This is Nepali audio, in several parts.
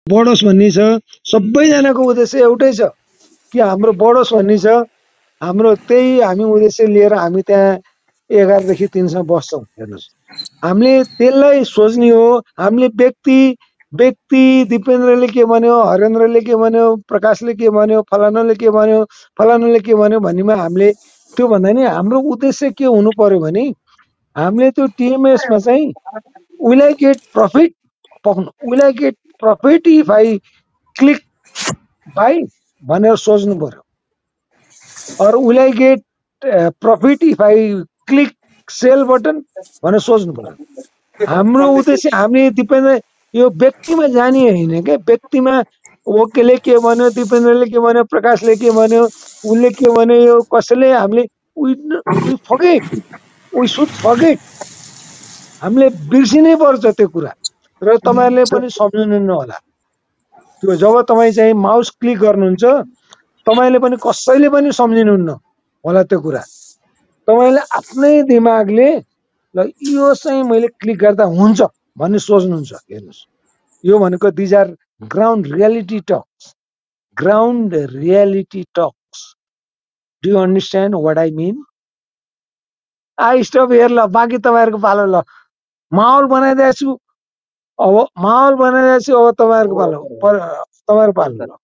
बढोस् भन्ने छ, सबैजनाको उद्देश्य एउटै छ कि हाम्रो बढोस् भन्ने छ। हाम्रो त्यही हामी उद्देश्य लिएर हामी त्यहाँ 11 देखि 3 सम्म बस्छौँ। हेर्नुहोस्, हामीले त्यसलाई सोच्ने हो। हामीले व्यक्ति दिपेन्द्रले के भन्यो, हरेन्द्रले के भन्यो, प्रकाशले के भन्यो, फलानाले के भन्यो, फलानाले के भन्यो भन्नेमा हामीले त्यो भन्दा नि हाम्रो उद्देश्य के हुनु पर्यो भने हामीले त्यो टिएमएसमा चाहिँ will I get profit? will I get profit if I click buy भनेर सोच्नु पर्यो। or will I get profit if I click sell button भनेर सोच्नु पर्यो। हाम्रो उद्देश्य हामीले दिपेन्द्र यो व्यक्तिमा जाने होइन क्या। व्यक्तिमा ओकेले के भन्यो, दिपेन्द्रले के भन्यो, प्रकाशले के भन्यो, उसले के भन्यो, यो कसैले हामीले we forget, we should forget, हामीले बिर्सिनै पर्छ त्यो कुरा। र तपाईँहरूले पनि सम्झिनु होला त्यो जब तपाईँ चाहिँ माउस क्लिक गर्नुहुन्छ तपाईँले पनि कसैले पनि सम्झिनुहुन्न होला त्यो कुरा। तपाईँले आफ्नै दिमागले ल यो चाहिँ मैले क्लिक गर्दा हुन्छ भन्ने सोच्नुहुन्छ। हेर्नुहोस्, यो भनेको these are ground reality talks, ground reality talks. Do you understand what I mean? I stop here ल, बाँकी तपाईँहरूको पालो। ल माहौल बनाइदिएको छु, अब माहौल बनाइदिएको छु, अब तपाईँहरूको पालो, तपाईँहरूको पालो। ल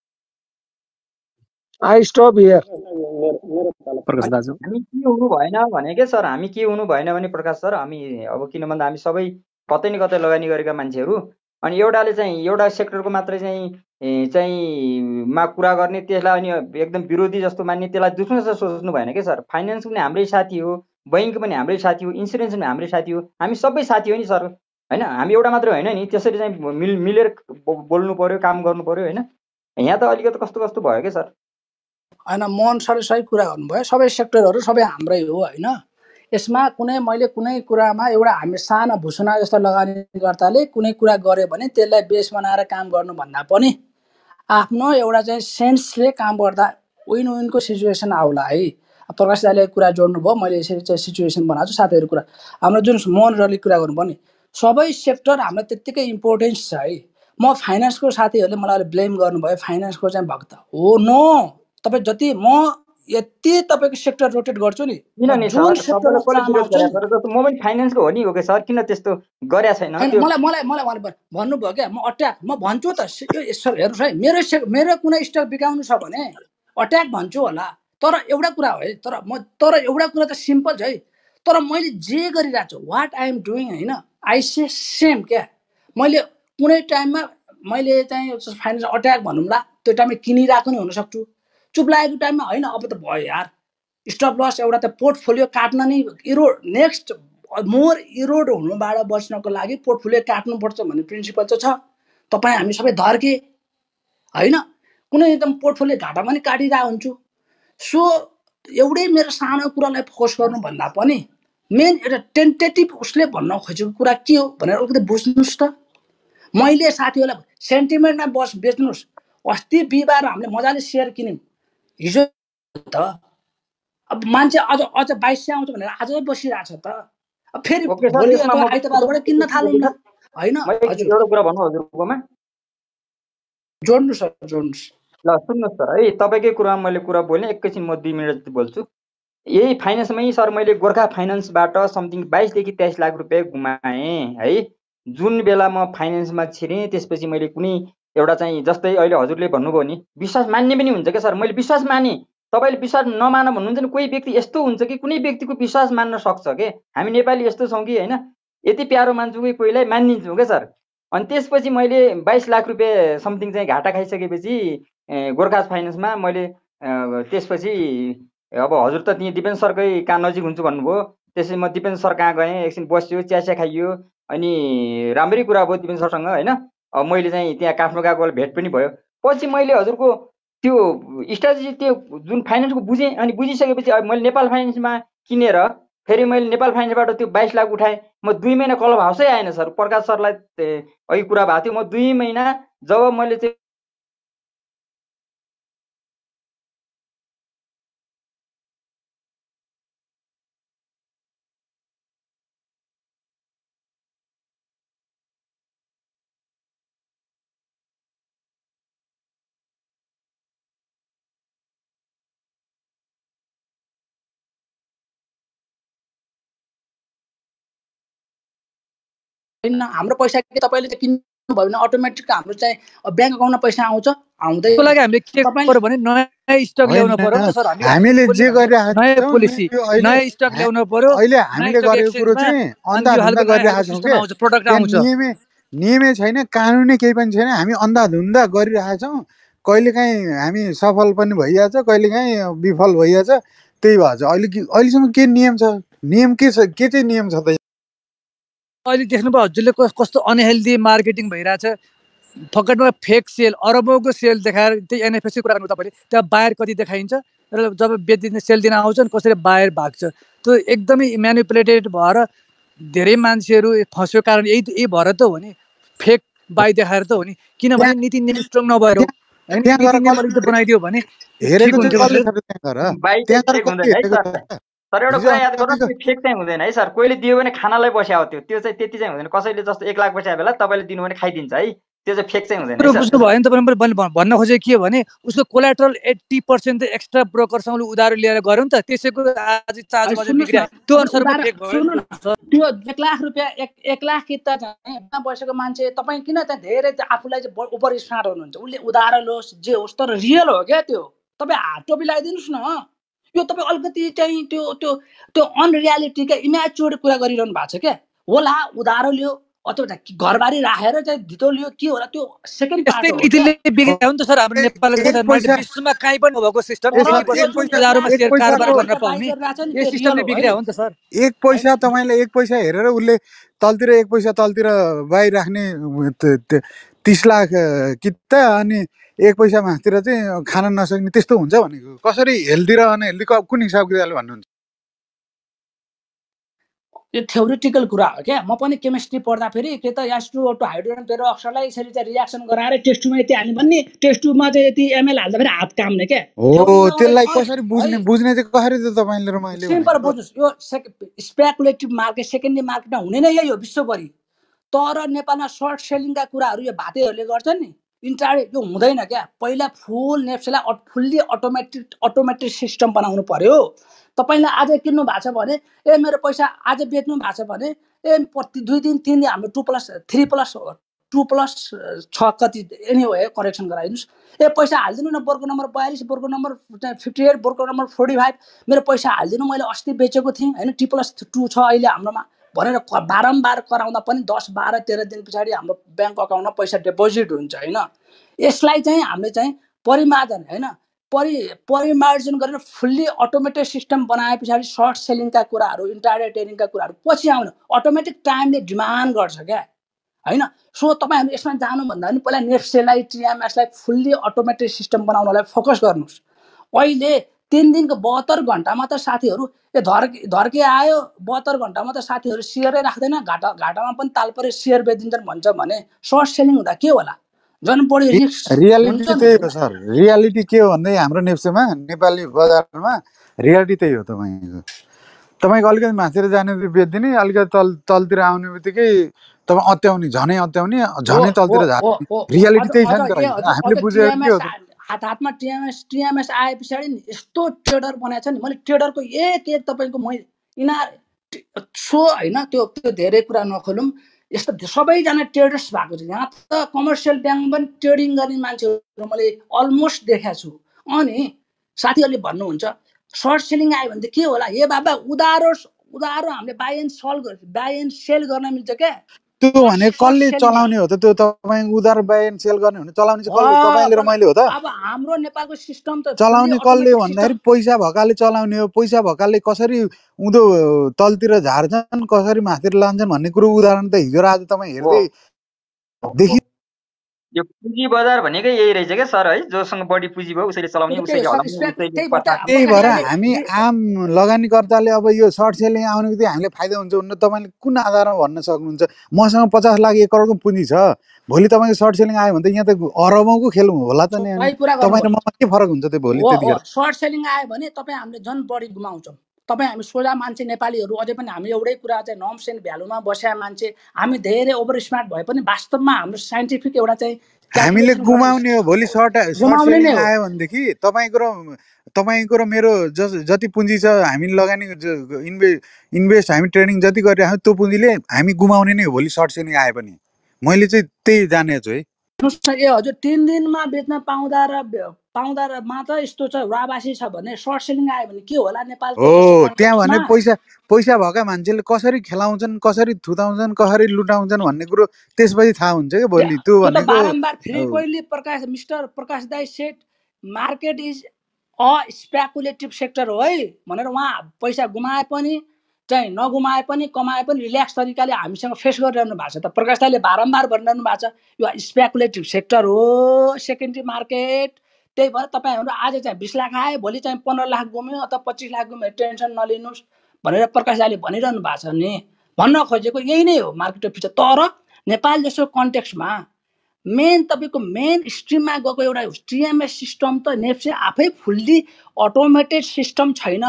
आई स्टप हियर। प्रकाश दाजु हामी के हुनु भएन भने के सर, हामी के हुनु भएन भने प्रकाश सर, हामी अब किन भन्दा हामी सबै कतै न कतै लगानी गरेका मान्छेहरू, अनि एउटाले चाहिँ एउटा सेक्टरको मात्रै चाहिँ मा कुरा गर्ने, त्यसलाई अनि एकदम विरोधी जस्तो मान्ने, त्यसलाई दुश्मन जस्तो सोच्नु भएन के सर। फाइनेन्स पनि हाम्रै साथी हो, बैंक पनि हाम्रै साथी हो, इन्सुरेन्स पनि हाम्रै साथी हो, हामी सबै साथी हो नि सर, होइन? हामी एउटा मात्रै होइन नि, त्यसरी चाहिँ मिलेर बोल्नु पर्यो, काम गर्नु पर्यो, होइन? यहाँ त अलिकति कस्तो कस्तो भयो क्या सर। होइन, मोहन सरले सही कुरा गर्नुभयो। सबै सेक्टरहरू सबै हाम्रै हो, होइन? यसमा मैले कुनै कुरामा एउटा हामी सानो भुसुना जस्तो लगानीकर्ताले कुनै कुरा गर्यो भने त्यसलाई बेस बनाएर काम गर्नुभन्दा पनि आफ्नो एउटा चाहिँ सेन्सले काम गर्दा विन विनको सिचुएसन आउला है। प्रकाश दाइले कुरा जोड्नुभयो, मैले यसरी चाहिँ सिचुएसन बनाएको छु। साथीहरू कुरा हाम्रो जुन मोहन सरले कुरा गर्नुभयो नि, सबै सेक्टर हामीलाई त्यत्तिकै इम्पोर्टेन्स छ है। म फाइनेन्सको साथीहरूले मलाई ब्लेम गर्नुभयो, फाइनेन्सको चाहिँ भक्त हो। नो, तपाईँ जति म यति तपाईँको सेक्टर रोटेट गर्छु नि, जुन सेक्टरमा काम आउँछ नि। म पनि फाइनेन्सको हो नि हो सर, किन त्यस्तो गरेको छैन? मलाई भन्नुभयो क्या, म अट्याक म भन्छु त। हेर्नुहोस् है, मेरो कुनै स्टक बिकाउनु छ भने अट्याक भन्छु होला, तर एउटा कुरा हो है, तर एउटा कुरा त सिम्पल छ है। तर मैले जे गरिरहेको छु, वाट आई एम डुइङ, होइन, आई से सेम क्या। मैले कुनै टाइममा मैले चाहिँ फाइनेन्स अट्याक भनौँला, त्यो टाइममा किनिरहेको नि हुनसक्छु, चुप लागेको टाइममा होइन अब त भयो यार, स्टप लस एउटा त पोर्टफोलियो काट्न नै नेक्स्ट मोर इरोड हुनुबाट बच्नको लागि पोर्टफोलियो काट्नुपर्छ भन्ने प्रिन्सिपल चाहिँ छ। तपाईँ हामी सबै धर्के होइन, कुनै एकदम पोर्टफोलियो घाटामा नि काटिरहेको हुन्छु। सो एउटै मेरो सानो कुरालाई फोकस गर्नुभन्दा पनि मेन एउटा टेन्टेटिभ उसले भन्न खोजेको कुरा के हो भनेर अलिकति बुझ्नुहोस् त। मैले साथीहरूलाई सेन्टिमेन्टमा बेच्नुहोस्। अस्ति बिहिबार हामीले मजाले सेयर किन्यौँ, हिजो त अब मान्छे अझ 22 आउँछ भनेर आजै बसिरहेछ त। अब फेरि भोलि अथवा आइतबारबाट किन्न थालौँ न, होइन? हजुर, एउटा कुरा भन्नु हजुरकोमा जोड्नुहोस्। ल सुन्नुहोस् सर है, तपाईँकै कुरामा मैले कुरा बोल्ने, एकैछिन म 2 मिनट जति बोल्छु। यही फाइनेन्समै सर मैले गोर्खा फाइनेन्सबाट समथिङ 22 देखि 23 लाख रुपियाँ गुमाएँ है। जुन बेला म फाइनेन्समा छिरेँ त्यसपछि मैले कुनै एउटा चाहिँ जस्तै अहिले हजुरले भन्नुभयो नि, विश्वास मान्ने पनि हुन्छ क्या सर। मैले विश्वास माने, तपाईँले विश्वास नमान भन्नुहुन्छ नि। कोही व्यक्ति यस्तो हुन्छ कि कुनै व्यक्तिको विश्वास मान्न सक्छ के। हामी नेपाली यस्तो छौँ कि होइन, यति प्यारो मान्छु कि कोहीलाई मानिदिन्छौँ क्या सर। अनि त्यसपछि मैले 22 लाख रुपियाँ समथिङ चाहिँ घाटा खाइसकेपछि गोर्खा फाइनेन्समा मैले त्यसपछि अब हजुर त त्यहीँ दिपेन्द्र सरकै कहाँ नजिक हुन्छु भन्नुभयो। त्यसपछि म दिपेन्द्र सर कहाँ गएँ, एकछिन बस्यो, चिया खाइयो, अनि राम्रै कुरा भयो दिपेन्द्र सरसँग, होइन? अब मैले चाहिँ त्यहाँ काठमाडौँ गएको भेट पनि भयो। पछि मैले हजुरको त्यो स्ट्राटेजी, त्यो जुन फाइनेन्सको बुझेँ, अनि बुझिसकेपछि अब मैले नेपाल फाइनेन्समा किनेर फेरि मैले नेपाल फाइनेन्सबाट त्यो 22 लाख उठाएँ। म 2 महिना क्लब हाउसै आएन सर। प्रकाश सरलाई अघि कुरा भएको थियो, म 2 महिना जब मैले चाहिँ होइन हाम्रो पैसा के तपाईँले चाहिँ किन्नु भयो भने अटोमेटिक हाम्रो चाहिँ ब्याङ्क अकाउन्टमा पैसा आउँछ आउँदै त्यसको लागि हामीले के गर्नु भने नयाँ स्टक ल्याउनु पर्यो नि त सर हामीले जे गरिरहेका नयाँ छौँ पोलिसी नयाँ स्टक ल्याउनु पर्यो अहिले हामीले गरेको कुरो चाहिँ अन्धाधुन्दा गरिरहेका छौँ के प्रोडक्ट आउँछ नियमै छैन कानुनै केही पनि छैन हामी अन्धाधुन्दा गरिरहेका छौँ कहिलेकाहीँ हामी सफल पनि भइहाल्छ कहिलेकाहीँ विफल भइहाल्छ त्यही भएर चाहिँ अहिलेसम्म के नियम छ नियम के छ के चाहिँ नियम छ त अहिले देख्नुभयो हजुरले कस्तो अनहेल्दी मार्केटिङ भइरहेछ फकटमा फेक सेल अरबौँको सेल देखाएर त्यही एनएफएसको कुरा गर्नु तपाईँले त्यहाँ बायर कति देखाइन्छ र जब बेच्दिन सेल दिन आउँछन् कसरी बायर भाग्छ त्यो एकदमै म्यानिपुलेटेड भएर धेरै मान्छेहरू फस्यो कारण यही भएर त हो नि फेक बाई देखाएर त हो नि किनभने नीति नियम स्ट्रङ नभएर हो हैन नीति नियम अलिकति बनाइदियो भने हेरेको चाहिँ कसले छ त्यहाँ तर एउटा कुरा याद गर्नु त्यो फेक चाहिँ हुँदैन है सर कोहीले दियो भने खानालाई बस्या हो त्यो चाहिँ त्यति चाहिँ हुँदैन कसैले जस्तो 1 लाख बस्या बेला तपाईँले दिनु भने खाइदिन्छ है त्यो चाहिँ फेक चाहिँ हुँदैन बुझ्नु भयो नि तपाईले भन्न खोजेको के भने उसको कोलाट्रल 80% त एक्स्ट्रा ब्रोकरसँग उधारो लिएर गर्यो नि त त्यसैको आज चार्ज बजार बिग्रियो त्यो अनुसारको फेक भयो त्यो 1 लाख रुपैयाँ 1 लाख किता चाहिँ बसेको मान्छे तपाईँ किन त धेरै आफूलाई चाहिँ ओभर स्मार्ट हुनुहुन्छ उसले उधारो लोस् जे होस् तर रियल हो क्या त्यो तपाईँ हात टोपी लगाइदिनुहोस् न यो तपाईँ अलिकति चाहिँ त्यो त्यो त्यो अनरियालिटीका इमेच्योर कुरा गरिरहनु भएको छ क्या होला उधारो लियो अथवा घरबारी राखेर चाहिँ धितो लियो के होला त्यो सेकेन्ड पार्ट हो नीतिले बिग्रियो नि त सर हाम्रो नेपालको विश्वमा कहीँ पनि नभएको सिस्टम बजारमा शेयर कारोबार गर्न पाउने यो सिस्टमले बिग्रियो नि त सर 1 पैसा तपाईले 1 पैसा हेरेर उसले तलतिर 1 पैसा तलतिर बाहिर राख्ने 30 लाख किता अनि 1 पैसा माथितिर चाहिँ खान नसक्ने त्यस्तो हुन्छ भनेको कसरी हेल्दी र अनहेल्दी कुन हिसाबको किताबले भन्नुहुन्छ यो थ्योरिटिकल कुरा हो क्या म पनि केमिस्ट्री पढ्दा फेरि के त H2O2 हाइड्रोजन पेरोक्साइडलाई यसरी चाहिँ रिएक्सन गराएर टेस्ट ट्युबमा यति हाल्ने भन्ने टेस्ट ट्युबमा चाहिँ यति एमएल हाल्दा फेरि हात काम्ने क्या हो त्यसलाई कसरी बुझ्ने चाहिँ कसरी त तपाईले र मैले सिम्पल बुझ्नुस् यो स्पेकुलेटिभ मार्केट सेकेन्डरी मार्केटमा हुने नै यही हो विश्वभरि तर नेपालमा सर्ट सेलिङका कुराहरू यो भातेहरूले गर्छन् नि इन्ट्राडे यो हुँदैन क्या पहिला फुल नेप्सेलाई फुल्ली अटोमेटिक सिस्टम बनाउनु पर्यो तपाईले आज किन्नु भएको छ भने ए मेरो पैसा आज बेच्नु भएको छ भने ए प्रति 2 दिन 3 दिन हाम्रो 2+2+6 कति एनीवे करेक्सन गराइदिनुस् ए पैसा हाल्दिनु न बोर्को नम्बर 42 बोर्को नम्बर 58 बोर्को नम्बर 45 मेरो पैसा हाल्दिनु मैले अस्ति बेचेको थिएँ हैन T+2 छ अहिले हाम्रोमा भनेर बारम्बार कराउँदा पनि 10 12 13 दिन पछाडी हाम्रो ब्याङ्क अकाउन्टमा पैसा डिपोजिट हुन्छ हैन यसलाई चाहिँ हामीले चाहिँ परिमार्जन हैन परिमार्जन गरेर फुल्ली अटोमेटेड सिस्टम बनाए पछाडी सर्ट सेलिङका कुराहरू इन्ट्राडे ट्रेडिङका कुराहरू पछि आउनु अटोमेटिक टाइमले डिमान्ड गर्छ क्या हैन सो तपाईहरु यसमा जानु भन्दा पनि पहिला नेप्सेलाई टिएमएसलाई फुल्ली अटोमेटेड सिस्टम बनाउनलाई फोकस गर्नुस् अहिले 3 दिनको 72 घण्टामा त साथीहरु धर्के आयो 72 घण्टामा त साथीहरु शेयरै राख्दैन घाटामा पनि तालपरे शेयर बेचिन्छन् भन्छ भने सर्ट सेलिङ हुँदा के होला जन बढी रिस्क रियालिटी त्यही हो सर रियालिटी के हो भन्दै हाम्रो नेप्सेमा नेपाली बजारमा रियालिटी त्यही हो तपाईको अलिकति माथिर जाने बेच्दिने अलिकति तलतिर आउने बित्तिकै तपाईँ अत्याउने झनै तलतिर जाने रियालिटी त्यही छ नि त हामीले बुझेको के हो हातमा टिएमएस आए पछाडी यस्तो ट्रेडर बनाएको छ नि मैले ट्रेडरको एक तपाईको म यिनीहरु सो हैन त्यो धेरै कुरा नखोलौं यस्तो सबैजना ट्रेडर्स भएको छ यहाँ त कमर्सियल ब्याङ्क पनि ट्रेडिङ गर्ने मान्छेहरु मैले अलमोस्ट देखेको छु अनि साथीहरुले भन्नुहुन्छ सर्ट सेलिङ आयो भने त के होला ए बाबा उधारो हामीले बाइ एन्ड सेल गर्न मिल्छ के त्यो भने कसले चलाउने हो त त्यो तपाई उधार बाइ एन्ड सेल गर्ने भने चलाउने चाहिँ कसले तपाईले र मैले हो त अब हाम्रो नेपालको सिस्टम त चलाउने कसले भन्दाखेरि पैसा भकाले चलाउने हो पैसा भकाले कसरी उदो तलतिर झार्छन् कसरी माथिर लान्छन् भन्ने कुरो उदाहरण त हिजो आज तपाई हेर्दै देखि यो पुँजी बजार भनेकै यही रहेछ के सर है जोसँग बढी पुँजी भयो उसैले चलाउने उसैले हलाउने त्यही भएर हामी आम लगानीकर्ताले अब यो सर्ट सेलिङ आउने बित्तिकै हामीले फाइदा हुन्छ भन्ने तपाईले कुन आधारमा भन्न सक्नुहुन्छ मसँग 50 लाख 1 करोडको पुँजी छ भोलि तपाईको सर्ट सेलिङ आयो भने त यहाँ त अरबौंको खेल होला त नि तपाई र ममा के फरक हुन्छ त्यो भोलि त्यतिखेर सर्ट सेलिङ आयो भने तपाई हामीले जन बढी गुमाउँछौं तपाई हामी सोझा मान्छे नेपालीहरु अझै पनि हामी एउटै कुरा चाहिँ नर्म्स एन्ड भ्यालुमा बस्या मान्छे हामी धेरै ओभर स्मार्ट भए पनि वास्तवमा हाम्रो साइन्टिफिक एउटा चाहिँ हामीले गुमाउने हो भोलि सर्ट सेलिङ आयो भनेदेखि तपाईको र तपाईँको र मेरो जति पुँजी छ हामी लगानी इन्भेस्ट हामी ट्रेडिङ जति गरिरहेको त्यो पुँजीले हामी गुमाउने नै हो भोलि सर्ट सेलिङ आए पनि। मैले चाहिँ त्यही जानेको छु है। ए हजुर 3 दिनमा बेच्न पाउँदामा त यस्तो छ, वाबासी छ भने सर्ट सेलिङ आयो भने के होला नेपालको जस्तो हो त्यहाँ भने कन्टेक्स्टमा। पैसा भएका मान्छेले कसरी खेलाउँछन्, कसरी थुताउँछन्, कसरी लुटाउँछन् भन्ने कुरो त्यसपछि थाहा हुन्छ क्या भोलि। त्यो त भनेको बारम्बार फेरि कोहीले मिस्टर प्रकाश दाई set market is a speculative sector हो है भनेर उहाँ पैसा गुमाए पनि चाहिँ नगुमाए पनि कमाए पनि रिल्याक्स तरिकाले हामीसँग फेस गरिरहनु भएको छ। त प्रकाश दाईले बारम्बार भनिरहनु भएको छ यो स्पेकुलेटिभ सेक्टर हो, सेकेन्डरी मार्केट। त्यही भएर तपाईँहरू आज चाहिँ 20 लाख आयो, भोलि चाहिँ 15 लाख गुम्यो अथवा 25 लाख गुम्यो, टेन्सन नलिनुहोस् भनेर प्रकाश दाईले भनिरहनु भएको छ नि। भन्न खोजेको यही नै हो मार्केटको फिचर। तर नेपाल जस्तो कन्टेक्स्टमा मेन तपाईँको मेन स्ट्रिममा गएको एउटा टिएमएस सिस्टम त नेप्से आफै फुल्ली अटोमेटेड सिस्टम छैन।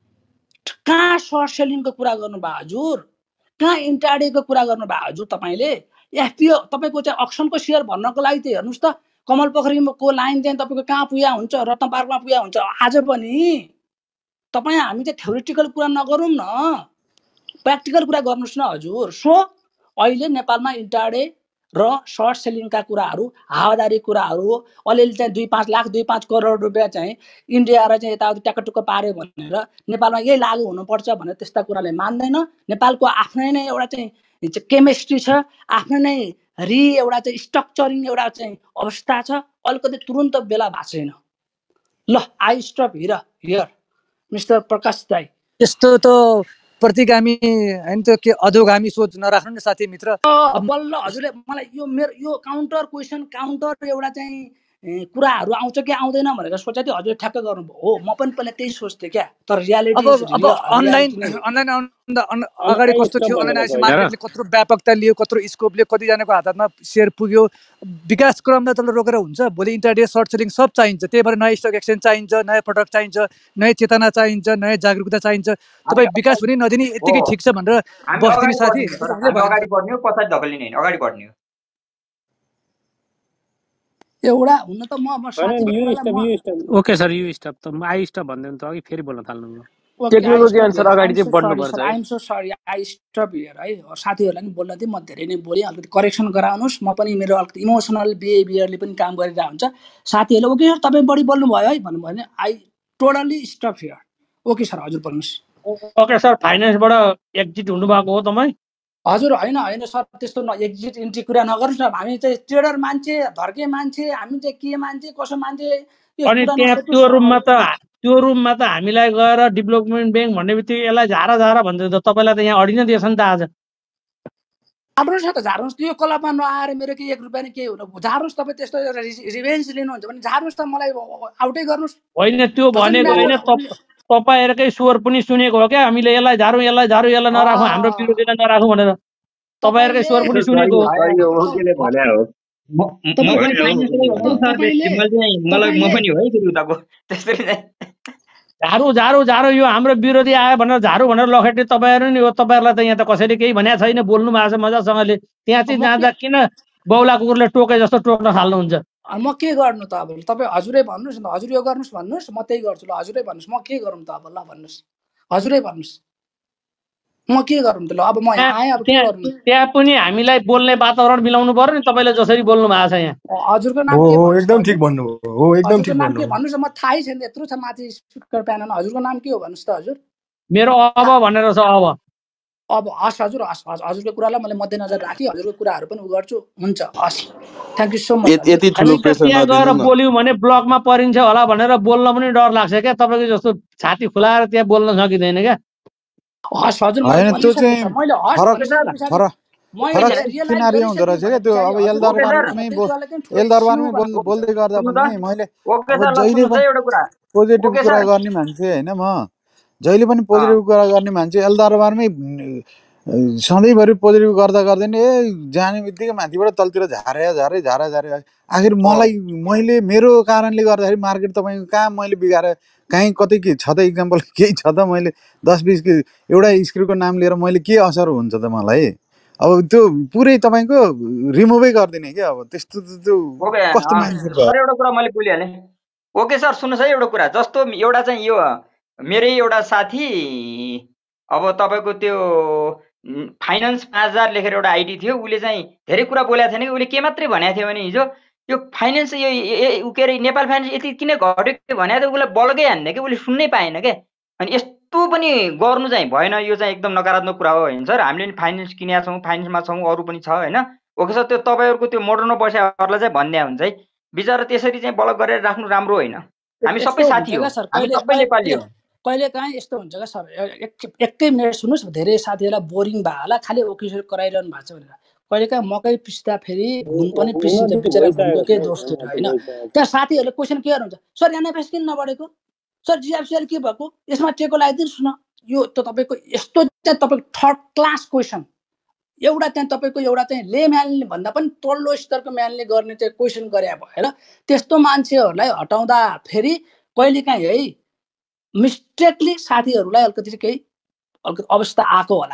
कहाँ सर्ट सेलिङको कुरा गर्नुभयो हजुर, कहाँ इन्ट्राडेको कुरा गर्नुभयो हजुर। तपाईँले एफपिओ तपाईँको चाहिँ अक्सनको सेयर भन्नको लागि चाहिँ हेर्नुहोस् त, कमल पोखरीको लाइन चाहिँ तपाईँको कहाँ पुगा हुन्छ, रत्न पार्कमा पुगा हुन्छ आज पनि। तपाईँ हामी चाहिँ थ्योरिटिकल कुरा नगरौँ न, प्र्याक्टिकल कुरा गर्नुहोस् न हजुर। सो अहिले नेपालमा इन्ट्राडे र सर्ट सेलिङका कुराहरू, हावादारी कुराहरू अलिअलि चाहिँ 2-5 लाख 2-5 करोड रुपियाँ चाहिँ इन्डिया र चाहिँ यताउति ट्याकटुक्क पार्यो भनेर नेपालमा यही लागु हुनुपर्छ भनेर त्यस्ता कुराले मान्दैन। नेपालको आफ्नै नै एउटा चाहिँ केमिस्ट्री छ, आफ्नै नै एउटा चाहिँ स्ट्रक्चरिङ एउटा चाहिँ अवस्था छ। अलिकति तुरुन्त बेला भएको छैन। ल I stop here mister Prakash दाई। यस्तो त प्रतिगामी हैन त के अधोगामी सोच नराख्नु नि साथी मित्र। बल्ल हजुरले मलाई यो काउन्टर क्वेसन काउन्टर एउटा चाहिँ कुराहरू आउँछ कि आउँदैन भनेर सोचे थियो, हजुर ठ्याक्क गर्नुभयो। हो म पनि पहिला त्यही सोच्थेँ क्या, तर रियालिटी अब अनलाइन अगाडि कस्तो थियो, अनलाइन आएपछि मार्केटले कत्रो व्यापकता लियो, कत्रो स्कोपले कतिजनाको हातमा सेयर पुग्यो। विकास क्रमलाई तल रोकेर हुन्छ, भोलि इन्टरडे सर्ट सेलिङ सब चाहिन्छ। त्यही भएर नयाँ स्टक एक्सचेन्ज चाहिन्छ, नयाँ प्रडक्ट चाहिन्छ, नयाँ चेतना चाहिन्छ, नयाँ जागरुकता चाहिन्छ। तपाईँ विकास हुने नदिने यत्तिकै ठिक छ भनेर बस्दिने साथी अगाडि बढ्ने हो पछाडि धकेलिने होइन, अगाडि बढ्ने हो। एउटा हुन त म साथी ओके सर, यु स्टप त आई स्टप भन्दै त अघि फेरि बोल्न थाल्नु। टेक्नोलोजी अनुसार अगाडि चाहिँ बढ्नुपर्छ। I am so sorry, I stop here है। साथीहरूलाई नि बोल्न दिएँ, म धेरै नै बोलेँ, अलिकति करेक्सन गराउनुहोस्। म पनि मेरो अलिकति इमोसनल बिहेभियरले पनि काम गरिरहेको हुन्छ। साथीहरूले ओके सर तपाईँ बढी बोल्नुभयो है भन्नुभयो भने I totally stop here. Okay sir हजुर बोल्नुहोस्। ओके सर, फाइनेन्सबाट एक्जिट हुनुभएको हो तपाईँ? हजुर होइन सर, त्यस्तो एक्जिट इन्ट्री कुरा नगर्नुहोस् न। हामी चाहिँ ट्रेडर मान्छे, धर्के मान्छे, हामी चाहिँ के मान्छे कसो मान्छे। अनि त्यहाँ त्यो रुममा त हामीलाई गएर डेभलपमेन्ट ब्याङ्क भन्ने बित्तिकै यसलाई झारा भन्छ त तपाईँलाई त यहाँ अडिन दिएछ नि त। आज झार्नुहोस् न त, झार्नुहोस्। त्यो क्लबमा नआएर मेरो के 1 रुपियाँ नि केही हुन। झार्नुहोस् तपाईँ, त्यस्तो रिभेन्ज लिनुहुन्छ भने झार्नुहोस् त, मलाई आउटै गर्नुहोस्। होइन त्यो भनेको होइन, तपाईँहरूकै स्वर पनि सुनेको हो क्या। हामीले यसलाई झारौँ नराखौँ, हाम्रो विरोधीलाई नराखौँ भनेर तपाईँहरूकै स्वर पनि सुनेको हो। झारु यो हाम्रो विरोधी आयो भनेर झारु भनेर लखेट्ने तपाईँहरू नि हो। तपाईँहरूलाई त यहाँ त कसैले केही भनेको छैन, बोल्नु भएको छ मजासँगले। त्यहाँ चाहिँ जाँदा किन बौला कुकुरले टोके जस्तो टोक्न थाल्नुहुन्छ? म के गर्नु त अब? तपाईँ हजुरै भन्नुहोस् न, हजुर यो गर्नुहोस् भन्नुहोस्, म त्यही गर्छु। ल हजुरै भन्नुहोस्, म के गरौँ त अब? ल भन्नुहोस्, हजुरै भन्नुहोस्, म के गरौँ त? ल अब म यहाँ आएँ, अब के गर्नु? त्यहाँ पनि हामीलाई बोल्ने वातावरण मिलाउनु पर्यो नि। तपाईँले जसरी बोल्नु भएको छ यहाँ। हजुरको नाम के भन्नुहोस्? एकदम ठिक भन्नुभयो। हो एकदम ठिक भन्नुभयो। के भन्नुहोस्? म थाहै छैन, यत्रो छ माथि स्पिकर प्यानलमा। हजुरको नाम के हो भन्नुहोस् त हजुर? मेरो अब भनेर छ। अब हस् हजुर, हस् हजुरको कुरालाई मैले मध्यनजर राखी हजुरको कुराहरू पनि उ गर्छु। हुन्छ, हस्, थ्याङ्क यू सो मच। यति ठुलो प्रेसर त्यहाँ गएर बोल्यौँ भने ब्लकमा परिन्छ होला भनेर बोल्न पनि डर लाग्छ क्या। तपाईँको जस्तो छाती खुलाएर त्यहाँ बोल्न सकिँदैन क्या। हस् हजुर, त्यो चाहिँ सिनारी हुँदो रहेछ क्या त्यो। अब एलदरबारमै बोल्दै गर्दा पनि मैले जहिले पनि पोजिटिभ कुरा गर्ने मान्छे होइन, म जहिले पनि पोजिटिभ कुरा गर्ने मान्छे। एलदरबारमै सधैँभरि पोजिटिभ गर्दा गर्दैन जाने बित्तिकै माथिबाट तलतिर झारे आखिर मैले मेरो कारणले गर्दाखेरि मार्केट तपाईँको कहाँ मैले बिगाएर कहीँ कतै के छ त? इक्जाम्पल केही छ त? मैले 10-20 एउटा स्क्रिप्टको नाम लिएर मैले के असर हुन्छ त मलाई? अब त्यो पुरै तपाईँको रिमुभै गरिदिने क्या। अब त्यस्तो त्यो कस्तो मान्छे? एउटा कुरा मैले बोलिहालेँ, ओके सर, सुन्नुहोस् है एउटा कुरा, जस्तो एउटा चाहिँ यो मेरै एउटा साथी अब तपाईँको त्यो फाइनेन्स 5000 लेखेर एउटा आइडी थियो, उसले चाहिँ धेरै कुरा बोलेको थिएन कि, उसले के मात्रै भनेको थियो भने हिजो यो फाइनेन्स यो के अरे नेपाल फाइनेन्स यति किन घट्यो भनेको थियो, उसलाई बल्गै हान्ने कि, उसले सुन्नै पाएन के। अनि यस्तो पनि गर्नु चाहिँ भएन, यो चाहिँ एकदम नकारात्मक कुरा हो होइन सर। हामीले फाइनेन्स किनेका छौँ, फाइनेन्समा छौँ, अरू पनि छ होइन। ओके सर, त्यो तपाईँहरूको त्यो मोडर्नमा बसेहरूलाई चाहिँ भन्ने हुन्छ है, बिचरा त्यसरी चाहिँ बलक गरेर राख्नु राम्रो होइन। हामी सबै साथी हो, हामी सबै नेपाली हो। कहिले काहीँ यस्तो हुन्छ क्या सर, एकै मिनट सुन्नुहोस्, धेरै साथीहरूलाई बोरिङ भयो होला, खालि ओकेसरी कराइरहनु भएको छ भनेर। कहिले काहीँ मकै पिस्दा फेरि घुम पनि पिसिन्छ, बिचरा घुमको केही दोष थिएन होइन। त्यहाँ साथीहरूले क्वेसन के गर्नुहुन्छ, सर एनएफएस किन नबढेको, सर जिएफसिएल के भएको, यसमा टेको लगाइदिनुहोस् न। यो त तपाईँको यस्तो चाहिँ तपाईँको थर्ड क्लास क्वेसन, एउटा चाहिँ तपाईँको एउटा चाहिँ लेम्यानले भन्दा पनि तल्लो स्तरको म्यानले गर्ने चाहिँ क्वेसन गरे भएर त्यस्तो मान्छेहरूलाई हटाउँदा फेरि कहिलेकाहीँ है मिस्टेकली साथीहरूलाई अलिकति केही अवस्था आएको होला।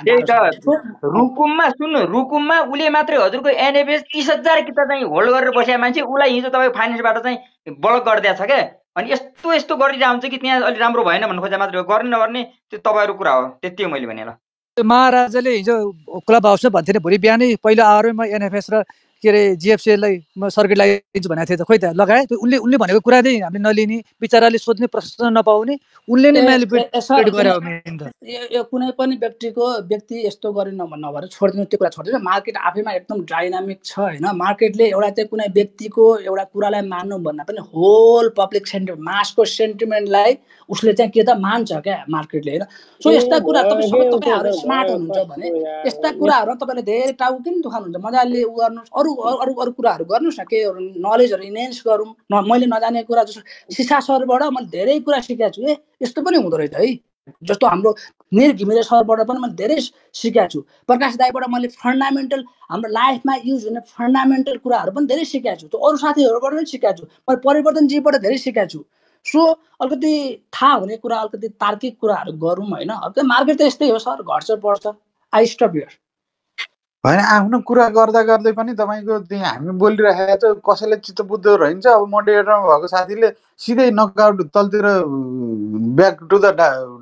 रुकुममा सुन्नु, रुकुममा उसले मात्रै हजुरको एनएफएस 30,000 किता चाहिँ होल्ड गरेर बसेको मान्छे, उसलाई हिजो तपाईँको फाइनेन्सबाट चाहिँ ब्लक गरिदिएको छ क्या। अनि यस्तो यस्तो गरिरहेको हुन्छ कि त्यहाँ अलिक राम्रो भएन भन्नु खोजे मात्रै हो, गर्ने नगर्ने त्यो तपाईँहरूको कुरा हो। त्यति हो मैले भने ल। महाराजाले हिजो क्लब हाउसमा भन्थे भोलि बिहानै पहिलो आवरमा एनएफएस र के अरे जिएफसिएललाई म सर्किट लगाइदिन्छु भनेको थिएँ त, खोइ त लगाए। उनले भनेको कुरा चाहिँ हामीले नलिने, बिचराले सोध्ने प्रश्न नपाउने, उनले नै म्यानिपुलेट गर्यो। यो कुनै पनि व्यक्ति यस्तो गरे नभएर छोडिदिनु, त्यो कुरा छोडिदिनु। मार्केट आफैमा एकदम डाइनामिक छ होइन। मार्केटले एउटा चाहिँ कुनै व्यक्तिको एउटा कुरालाई मान्नु भन्दा पनि होल पब्लिक सेन्टिमेन्ट, मासको सेन्टिमेन्टलाई उसले चाहिँ के त मान्छ क्या मार्केटले होइन। सो यस्ता कुरा तपाईँहरू स्मार्ट हुनुहुन्छ भने यस्ता कुराहरू तपाईँले धेरै टाउको किन दुखाउनुहुन्छ, मजाले उ गर्नुहोस्, अरू अरू अरू कुराहरू गर्नुहोस् न, के नलेजहरू इन्हेन्स गरौँ। मैले नजानेको कुरा जस्तो सिसा सरबाट मैले धेरै कुरा सिकेको छु। यस्तो पनि हुँदो रहेछ है। जस्तो हाम्रो निर घिमिरे सरबाट पनि मैले धेरै सिकेको छु। प्रकाश दाईबाट मैले फन्डामेन्टल हाम्रो लाइफमा युज हुने फन्डामेन्टल कुराहरू पनि धेरै सिकेको छु। त्यो अरू साथीहरूबाट पनि सिकेको छु। मैले परिवर्तनजीबाट धेरै सिकेको छु। सो अलिकति थाहा हुने कुरा, अलिकति तार्किक कुराहरू गरौँ होइन। अब मार्केट त यस्तै हो सर, घट्छ बढ्छ। आई स्टप हियर होइन। आफ्नो कुरा गर्दा गर्दै पनि तपाईँको त्यहाँ हामी बोलिरहेको छ, कसैले चित्त बुझ्दो रहन्छ। अब मोडरेटरमा भएको साथीले सिधै नकआउट तलतिर ब्याक टु द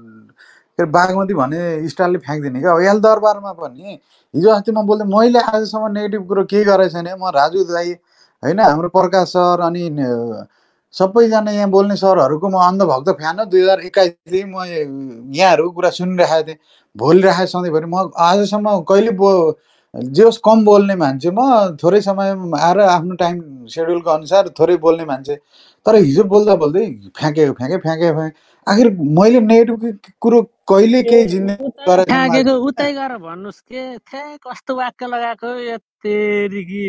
बागमती भन्ने स्टाइलले फ्याँकिदिने क्या। अब यल दरबारमा पनि हिजो अस्ति म बोल्दै, मैले आजसम्म नेगेटिभ कुरो केही गरेको छैन। म राजु दाई होइन, हाम्रो प्रकाश सर अनि सबैजना यहाँ बोल्ने सरहरूको म अन्धभक्त फ्यान हो। 2021देखि म यहाँहरूको कुरा सुनिरहेको थिएँ, बोलिरहेको सधैँभरि। म आजसम्म कहिले जे होस् कम बोल्ने मान्छे, म थोरै समयमा आएर आफ्नो टाइम सेड्युलको अनुसार थोरै बोल्ने मान्छे। तर हिजो बोल्दा बोल्दै फ्याँके। आखिर मैले नेगेटिभ कुरो कहिले केही फ्याँकेको उतै गएर भन्नुहोस् के थिए, कस्तो वाक्य लगाएको यत्तेरी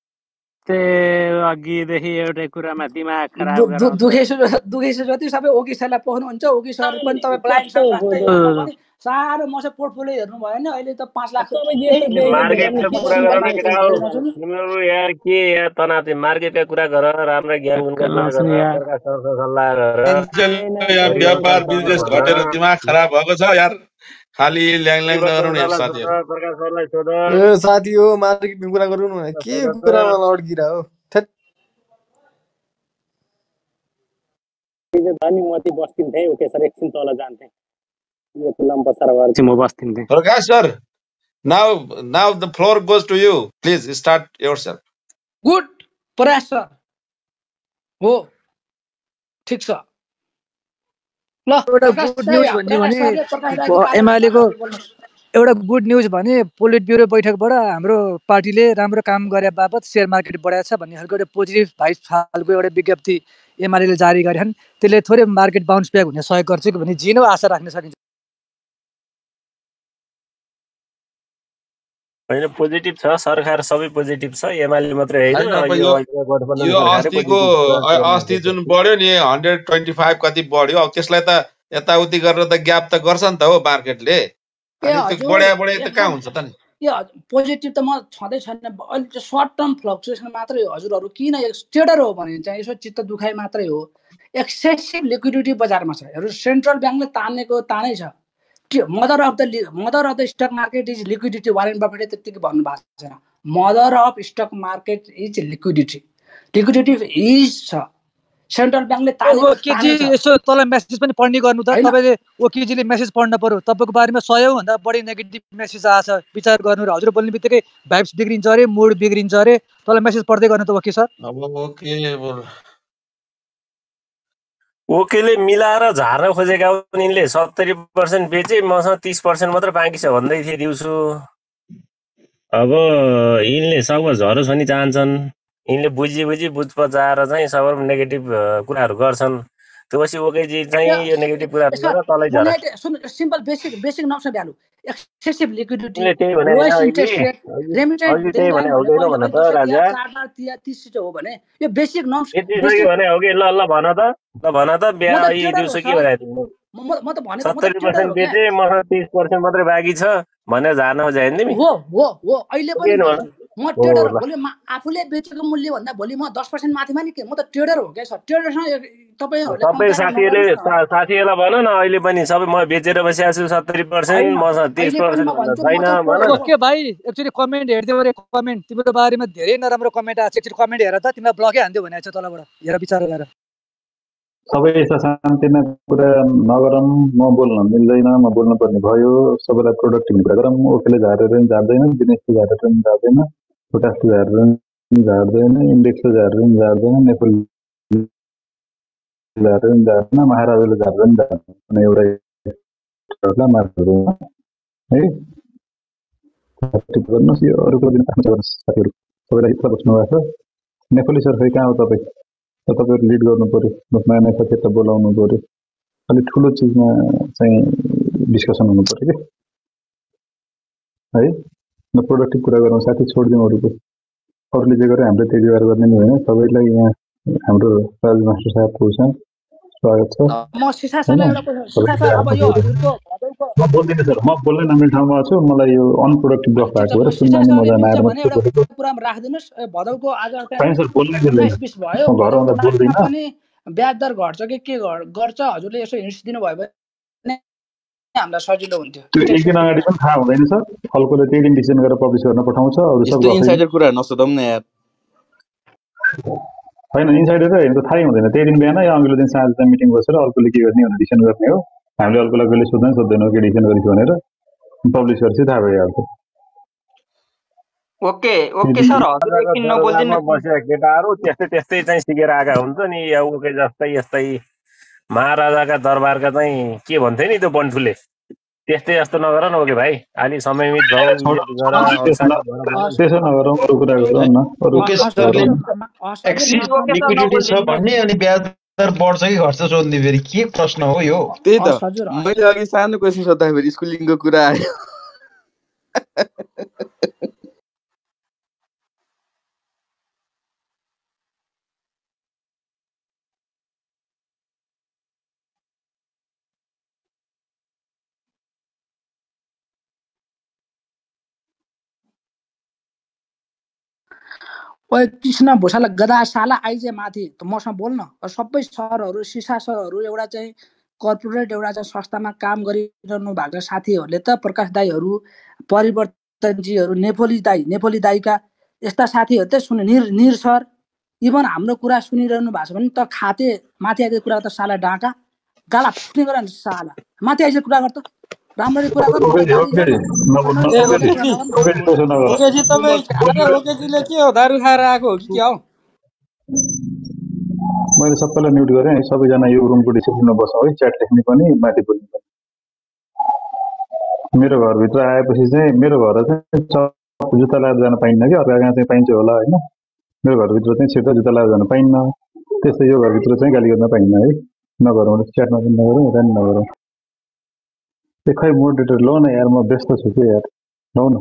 अघिदेखि एउटै कुरामा दिमाग खराब गरेर दुखेसो जति सबै ओकी सरलाई पाउनुहुन्छ। ओकी सर पनि तपाईँ ब्लाइन्ड सर जस्तै हो पनि साह्रो मसँग पोर्टफोलियो हेर्नु भयो भने अहिले त 5 लाख मार्केटको कुरा गर न तिम्रो यार, के यार तनाव चाहिँ मार्केटको कुरा गर, राम्रो ज्ञान गुणका कुरा गर, प्रकाश सरको सल्लाह गर। यार व्यापार बिजनेस घटेर दिमाग खराब भएको छ यार, खाली ल्याङ नगरौँ यार साथीहरु। प्रकाश सरलाई सोध। ए साथी हो, मार्केटको कुरा गरौँ न, के कुरामा लड्किरा हो। मती बस्थिन्थे ओके सर, एकछिन तल जान्थे, यो लम्बा सरवार चाहिँ म बस्थिन्थे। Prakash sir, now the floor goes to you, please start yourself. Good प्रयास सर हो, ठिक छ। ल एउटा गुड न्युज भन्ने भने एमालेको एउटा गुड न्युज भने पोलिट ब्युरो बैठकबाट हाम्रो पार्टीले राम्रो काम गरे बापत सेयर मार्केट बढाएको छ भन्ने खालको एउटा पोजिटिभ भाइब खालको एउटा विज्ञप्ति एमाले जारी गरेछन्। त्यसले थोरै मार्केट बाउन्स ब्याक हुने सहयोग गर्छ कि भन्ने जिनो आशा राख्न सकिन्छ। होइन, पोजिटिभ छ, सरकार सबै पोजिटिभ छ, एमाले मात्रै होइन। अस्ति जुन बढ्यो नि 125 कति बढ्यो, अब त्यसलाई त यताउति गरेर त ग्याप त गर्छ नि त हो मार्केटले। बढे त कहाँ हुन्छ त नि। यो पोजिटिभ त म छँदै छैन, अहिले सर्ट टर्म फ्लक्चुएसन मात्रै हो। हजुरहरू किन ट्रेडर हो भने चाहिँ यसो चित्त दुखाइ मात्रै हो। एक्सेसिभ लिक्विडिटी बजारमा छ। हेर्नु, सेन्ट्रल ब्याङ्कले तानेको तानै छ। Mother of the stock market is liquidity. Warren बफेटले त्यतिकै भन्नुभएको छैन, mother of stock market is liquidity. Liquidity is छ। सेन्ट्रल ब्याङ्कले तानेको ओकेजी यसो तल मेसेज पनि पढ्ने गर्नु त तपाईँले ओकेजीले मेसेज पढ्न पर्यो तपाईँको बारेमा 100 भन्दा बढी नेगेटिभ मेसेज आछ विचार गर्नु र हजुर बोल्ने बित्तिकै भाइब्स बिग्रिन्छ अरे मुड बिग्रिन्छ अरे तल मेसेज पढ्दै गर्नु त ओके सर अब ओकेले मिलाएर झार्न खोजेका हुन् यिनले 70% बेचे मसँग 30% मात्र बाँकी छ भन्दै थिए दिउँसो अब यिनले सब झरोस् पनि चाहन्छन् यिनले बुझी बुझ पचाएर चाहिँ सब नेगेटिभ कुराहरू गर्छन् त्यसपछि ओकेजी चाहिँ यो नेगेटिभ कुराहरू गरेर तलै झर सिम्पल बेसिक नक्सा भ्यालु एक्सेसिभ लिक्विडिटी त्यही भने लोएस्ट इन्ट्रेस्ट रेट रेमिटेन्स त्यही भने हुँदैन भन त राजा 30 हो भने यो बेसिक नक्सा भने हो कि ल भन त बिहा दिउँसो के भने म त भने 70% बेचे मसँग 30% मात्रै बाँकी छ भनेर झार्न खोजेको नि तिमी हो अहिले पनि म ट्रेडर हो भोलि आफूले बेचेको मूल्य भन्दा भोलि म 10% माथिमा नि के म त ट्रेडर हो क्या सर ट्रेडरसँग तपाईँ साथीहरूलाई भन न अहिले पनि सबै म बेचेर बसिएको छु 70% मसँग 30% छैन भन ओके भाइ एक्चुअली कमेन्ट हेर्दै गरे कमेन्ट तिम्रो बारेमा धेरै नराम्रो कमेन्ट आएको छ एकचोटि कमेन्ट हेर त तिमीलाई ब्लकै हान्दियो भनेको छ तलबाट हेर विचार गरेर सबै यस्ता सानोतिनो कुरा नगरौँ म बोल्न मिल्दैन म बोल्नु पर्ने भयो सबैलाई प्रोडक्टिभ कुरा गरौँ ओकेले झारेर पनि झार्दैन दिनेशले झारेर पनि झार्दैन पोटासले झारेर पनि झार्दैन इन्डेक्सले झारेर पनि झार्दैन नेपाल झारेर पनि झार्दैन महाराजाले झारेर पनि झार्दैन एउटा मार्कहरू है गर्नुहोस् यो अरू कुरा दिन आफ्नो साथीहरू सबैलाई हितमा बस्नु भएको छ नेपाली सर खै कहाँ हो तपाईँ तपाईँहरू लिड गर्नु पर्यो नयाँ नयाँ साथीहरूलाई बोलाउनु पर्यो अलिक ठुलो चिजमा चाहिँ डिस्कसन हुनु पर्यो कि है न प्रोडक्टिभ कुरा गरौँ साथी छोडिदिउँ अरूको अरूले जे गरे हामीले त्यही व्यवहार गर्ने नि होइन सबैलाई यहाँ हाम्रो राजु मास्टर साहब पुग्छन् स्वागत छ बोल्दिनँ सर म बोल्नै नमिल्ने ठाउँमा छु मलाई यो अनप्रोडक्टिभ गफ भएको भएर सुन्न नि मजा नआएर घर आउँदा बोल्दिनँ ब्याज दर घट्छ कि के गर्छ हजुरले यसो हिन्ट्स दिनु भयो भने हामीलाई सजिलो हुन्थ्यो त्यो एक दिन अगाडि पनि थाहा हुँदैन सर फलकोले त्यही दिन डिसिजन गरेर पब्लिस गर्न पठाउँछ अरू सब इनसाइडर कुरा नसोधौँ न यार होइन इनसाइडर होइन त थाहै हुँदैन त्यही दिन बिहान या अघिल्लो दिन साँझ मिटिङ बसेर अर्कोले के गर्ने भनेर डिसिजन गर्ने हो हामीले अर्कोलाई कहिले सोध्दैनौँ के डिसिजन गरेको भनेर पब्लिस गरेपछि थाहा भइहाल्छ ओके सर हजुरले किन नबोल्दिनु बसेका केटाहरू त्यस्तै चाहिँ सिकेर आएका हुन्छ नि ओके जस्तै यस्तै महाराजाका दरबारका चाहिँ के भन्थे नि त्यो बन्ठुले त्यस्तै जस्तो नगर न ओके भाइ अलि समयमित त्यसो नगरौँ अरू कुरा गरौँ न लिक्विडिटी छ भन्ने अनि ब्याज दर बढ्छ कि घट्छ सोध्ने फेरि के प्रश्न हो यो त्यही त मैले अघि सानो क्वेसन सोद्धाखेरि स्कुलिङको कुरा आयो कृष्ण भूषाला गदा साला आइजे माथि त मसँग बोल्न सबै सरहरू सिसा सरहरू एउटा चाहिँ कर्पोरेट एउटा चाहिँ संस्थामा काम गरिरहनु भएको साथीहरूले त प्रकाश दाईहरू परिवर्तनजीहरू नेपाली दाईका यस्ता साथीहरू त सुने निर सर इभन हाम्रो कुरा सुनिरहनु भएको छ भने त खाते माथि आइजे कुरा त साला डाँका गाला फुट्ने गर साला माथि आइजे कुरा गर्छ राम्ररी कुरा गर्नु ओकेजीले के हो दारु खाएर आएको हो कि के हो मैले सबैलाई म्युट गरेँ है सबैजना यो रुमको डिसिप्लिनमा बसौँ है च्याट लेख्ने पनि माथि बोल्ने पनि मेरो घरभित्र आएपछि चाहिँ मेरो घर चाहिँ जुत्ता लगाएर जान पाइन्न कि अर्का कहाँ चाहिँ पाइन्छ होला होइन मेरो घरभित्र चाहिँ छिटो जुत्ता लगाएर जान पाइन्न त्यस्तै यो घरभित्र चाहिँ गाली गर्न पाइन्न है नगरौँ च्याटमा पनि नगरौँ यता पनि नगरौँ खै मोडरेटर ल न यार म व्यस्त छु कि यार लौ न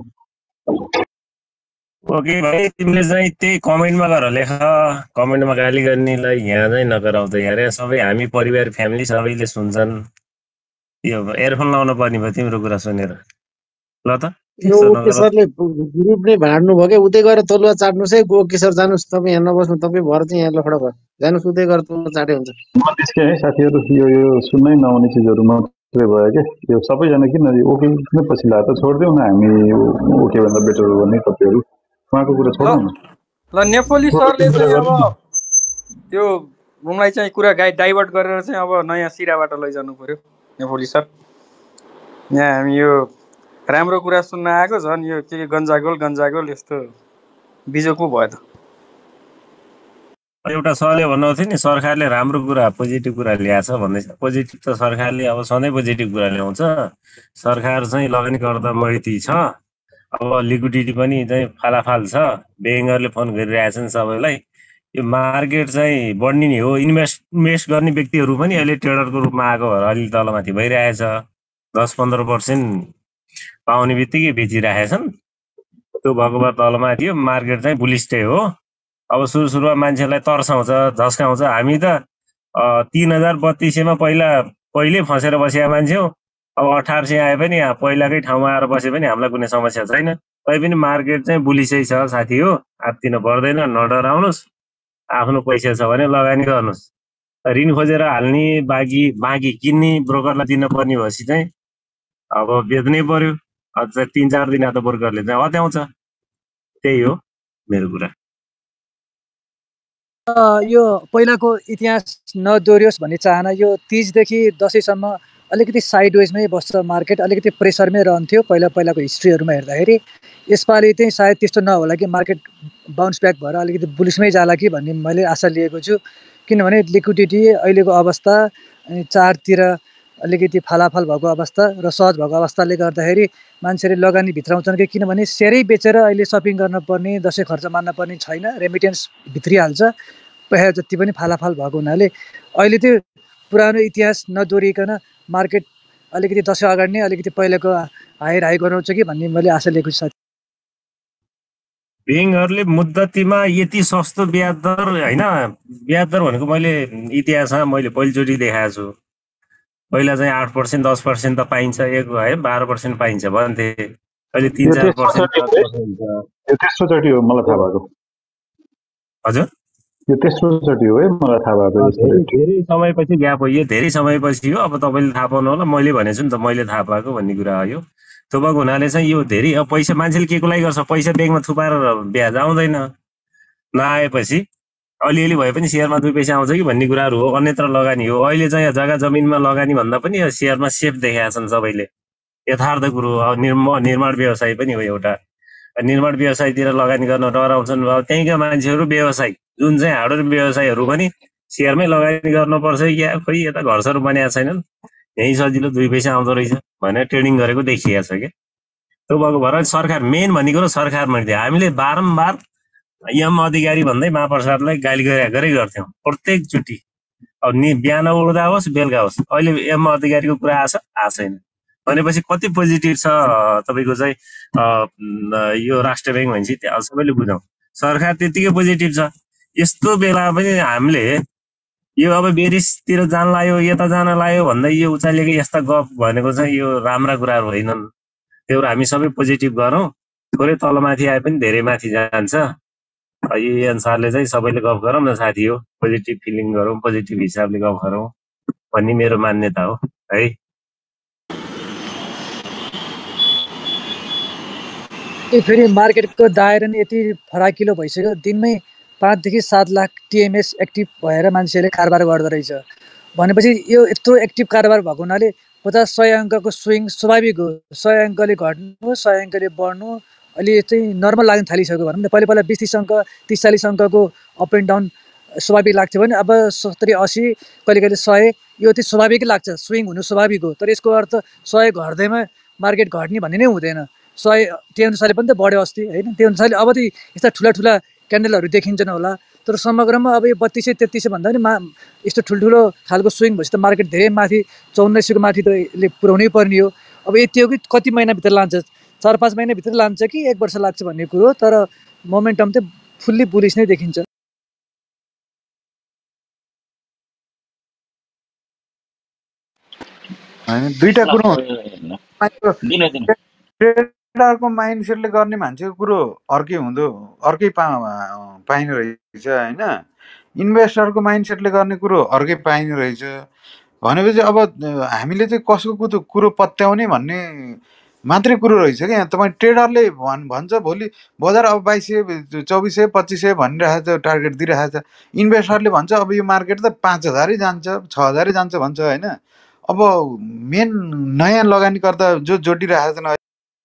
ओके भाइ तिमीले चाहिँ त्यही कमेन्टमा गर लेख कमेन्टमा गाली गर्नेलाई यहाँ चाहिँ नगराउ त यार सबै हामी परिवार फ्यामिली सबैले सुन्छन् यो एयरफोन लाउनु पर्ने भयो तिम्रो कुरा सुनेर ल त ओके सरले ग्रुप नै भाड्नु भयो क्या उतै गएर तलुवा चाट्नुहोस् है ओके सर जानुहोस् तपाईँ यहाँ नबस्नु तपाईँ भएर चाहिँ यहाँ लफडा भयो जानुहोस् उतै गएर तलुवा चाटे हुन्छ म निस्केँ है साथीहरू यो सुन्नै नआउने चिजहरू मात्रै भयो क्या यो सबैजना किन ओके किन पछि लाग्यो त छोडिदिउँ न हामी ओके भन्दा बेटर हो भने तपाईँहरू उहाँको कुरा छोड्नु न ल नेपाली सरले चाहिँ अब त्यो घुमलाई चाहिँ कुरा डाइभर्ट गरेर चाहिँ अब नयाँ सिराबाट लैजानु पर्यो नेपाली सर। यहाँ हामी यो राम्रो कुरा सुन्न आएको झन् यो के गन्जागोल यस्तो बिजोको भयो त। एउटा सरले भन्नुभएको थियो नि सरकारले राम्रो कुरा पोजिटिभ कुरा ल्याएछ भन्दै। पोजिटिभ त सरकारले अब सधैँ पोजिटिभ कुरा ल्याउँछ। सरकार चाहिँ लगानीकर्ता मैती छ, अब लिक्विडिटी पनि चाहिँ फालाफाल छ, ब्याङ्करले फोन गरिरहेछन् सबैलाई। यो मार्केट चाहिँ बढ्ने नै हो। इन्भेस्ट गर्ने व्यक्तिहरू पनि अहिले ट्रेडरको रूपमा आएको भएर अलिक तलमाथि भइरहेछ। 10-15% पाउने बित्तिकै बेचिरहेछन्। त्यो भएको भए तलमाथि हो। मार्केट चाहिँ बुलिस्टै हो। अब सुरुमा मान्छेलाई तर्साउँछ, झस्काउँछ। हामी त 3000-3200मा पहिल्यै फसेर बसेका मान्छे हो। अब 1800 आए पनि पहिलाकै ठाउँमा आएर बसे पनि हामीलाई कुनै समस्या छैन। तैपनि मार्केट चाहिँ बुलिसै छ साथी हो। आत्तिनु पर्दैन, नडराउनुहोस्। आफ्नो पैसा छ भने लगानी गर्नुहोस्। ऋण खोजेर हाल्ने बाँकी किन्ने ब्रोकरलाई दिन पर्ने भएपछि चाहिँ अब बेच्नै पर्यो। अझ 3-4 दिन त ब्रोकरले चाहिँ अत्याउँछ। त्यही हो मेरो कुरा। यो पहिलाको इतिहास नदोहोरियोस् भन्ने चाहना। यो तीजदेखि दसैँसम्म अलिकति साइडवेजमै बस्छ मार्केट, अलिकति प्रेसरमै रहन्थ्यो पहिलाको हिस्ट्रीहरूमा हेर्दाखेरि। यसपालि चाहिँ सायद त्यस्तो नहोला कि मार्केट बााउन्स ब्याक भएर अलिकति बुलिसमै जाला कि भन्ने मैले आशा लिएको छु। किनभने लिक्विडिटी अहिलेको अवस्था अनि चारतिर अलिकति फालाफल भएको अवस्था र सहज भएको अवस्थाले गर्दाखेरि मान्छेले लगानी भित्राउँछन् कि, किनभने सेयरै बेचेर अहिले सपिङ गर्न पर्ने, दसैँ खर्च मान्न पर्ने छैन, रेमिटेन्स भित्रिहाल्छ। पहिला जति पनि फालाफल भएको हुनाले अहिले त्यो पुरानो इतिहास नदोहोरिकन मार्केट अलिकति दसैँ अगाडि नै अलिकति पहिलाको हाई गराउँछ कि भन्ने मैले आशा लिएको छु। ब्याङ्कहरूले मुद्दतीमा यति सस्तो ब्याज दर होइन, ब्याज दर भनेको मैले इतिहासमा मैले पहिलोचोटि देखाएको छु। पहिला चाहिँ 8% 10% त पाइन्छ, एक है 12% पाइन्छ भन्थे। अहिले 3-4% यो तेस्रो चोटि हो मलाई थाहा भएको। हजुर यो तेस्रो चोटि हो है मलाई थाहा भएको। धेरै समयपछि ग्याप हो, यो धेरै समयपछि हो। अब तपाईँले थाहा पाउनु होला, मैले भनेछु नि त मैले थाहा पाएको भन्ने कुरा हो। यो त्यो भएको हुनाले चाहिँ यो धेरै अब पैसा मान्छेले के को लागि गर्छ, पैसा ब्याङ्कमा थुपाएर ब्याज आउँदैन। नआएपछि अलिअलि भए पनि सेयरमा 2 पैसा आउँछ कि भन्ने कुराहरू हो। अन्यत्र लगानी हो। अहिले चाहिँ जग्गा जमिनमा लगानी भन्दा पनि यो सेयरमा सेफ देखाएका छन् सबैले। यथार्थ कुरो हो। निर्माण व्यवसाय पनि हो एउटा। निर्माण व्यवसायतिर लगानी गर्न डराउँछन्। अब त्यहीँका मान्छेहरू व्यवसाय जुन चाहिँ हार्डवेयर व्यवसायहरू पनि सेयरमै लगानी गर्नुपर्छ या खोइ यता घरसर बनाएका छैनन्, यहीँ सजिलो 2 पैसा आउँदो रहेछ भनेर ट्रेडिङ गरेको देखिएको छ क्या। त्यो भएको भएर सरकार मेन भन्ने कुरो सरकारमा थियो। हामीले बारम्बार यम अधिकारी भन्दै महाप्रसादलाई गाली गरे गर्थ्यौँ प्रत्येकचोटि। अब बिहान उड्दा होस् बेलुका होस्, अहिले यम अधिकारीको कुरा आएको छैन भनेपछि कति पोजिटिभ छ तपाईँको चाहिँ यो राष्ट्र ब्याङ्क भनेपछि त्यहाँ सबैले बुझौँ। सरकार त्यतिकै पोजिटिभ छ। यस्तो बेला पनि हामीले यो अब बेरिसतिर जान लाग्यो, यता जान लाग्यो भन्दै यो उचालेको यस्ता गफ भनेको चाहिँ यो राम्रा कुराहरू होइनन्। त्यो हामी सबै पोजिटिभ गरौँ। थोरै तलमाथि आए पनि धेरै माथि जान्छ। यही अनुसारले चाहिँ सबैले गफ गरौँ न साथी हो। पोजिटिभ फिलिङ गरौँ, पोजिटिभ हिसाबले गफ गरौँ भन्ने मेरो मान्यता हो है। फेरि मार्केटको दायरा नै यति फराकिलो भइसक्यो। दिनमै 5 देखि 7 लाख टिएमएस एक्टिभ भएर मान्छेले कारोबार गर्दो रहेछ भनेपछि यो यत्रो एक्टिभ कारोबार भएको हुनाले 50-100 अङ्कको स्विङ स्वाभाविक हो। 100 अङ्कले घट्नु, 100 अङ्कले बढ्नु अहिले चाहिँ नर्मल लाग्न थालिसक्यो भनौँ न। पहिला 20-30 अङ्क 30-40 अङ्कको अप एन्ड डाउन स्वाभाविक लाग्थ्यो भने अब 70-80 कहिले 100 यो चाहिँ स्वाभाविकै लाग्छ। स्विङ हुनु स्वाभाविक हो, तर यसको अर्थ 100 घट्दैमा मार्केट घट्ने भन्ने नै हुँदैन। 100 त्यो अनुसारले पनि त बढ्यो अस्ति होइन। त्यो अनुसारले अब चाहिँ यस्ता ठुला क्यान्डलहरू देखिन्छन् होला, तर समग्रमा अब यो 3200-3300 भन्दा पनि यस्तो ठुल्ठुलो खालको स्विङ भएपछि त मार्केट धेरै माथि 1400को माथि त यसले पुर्याउनै पर्ने हो। अब यति हो कि कति महिनाभित्र लान्छ, 4-5 महिनाभित्र लान्छ कि 1 वर्ष लाग्छ भन्ने कुरो, तर मोमेन्टम चाहिँ फुल्ली बुलिस नै देखिन्छ। दुईटा कुरो ट्रेडरको माइन्डसेटले गर्ने मान्छेको कुरो अर्कै हुँदो, अर्कै पाइने रहेछ होइन। इन्भेस्टरको माइन्डसेटले गर्ने कुरो अर्कै पाइने रहेछ भनेपछि अब हामीले चाहिँ कसको कुरो पत्याउने भन्ने मात्रै कुरो रहेछ क्या यहाँ। तपाईँ ट्रेडरले भन्छ भोलि बजार अब 2200 2400 2500 भनिरहेको छ, टार्गेट दिइरहेको छ। इन्भेस्टरले भन्छ अब यो मार्केट त 5000 जान्छ 6000 जान्छ भन्छ होइन। अब मेन नयाँ लगानीकर्ता जो जोडिरहेको छन्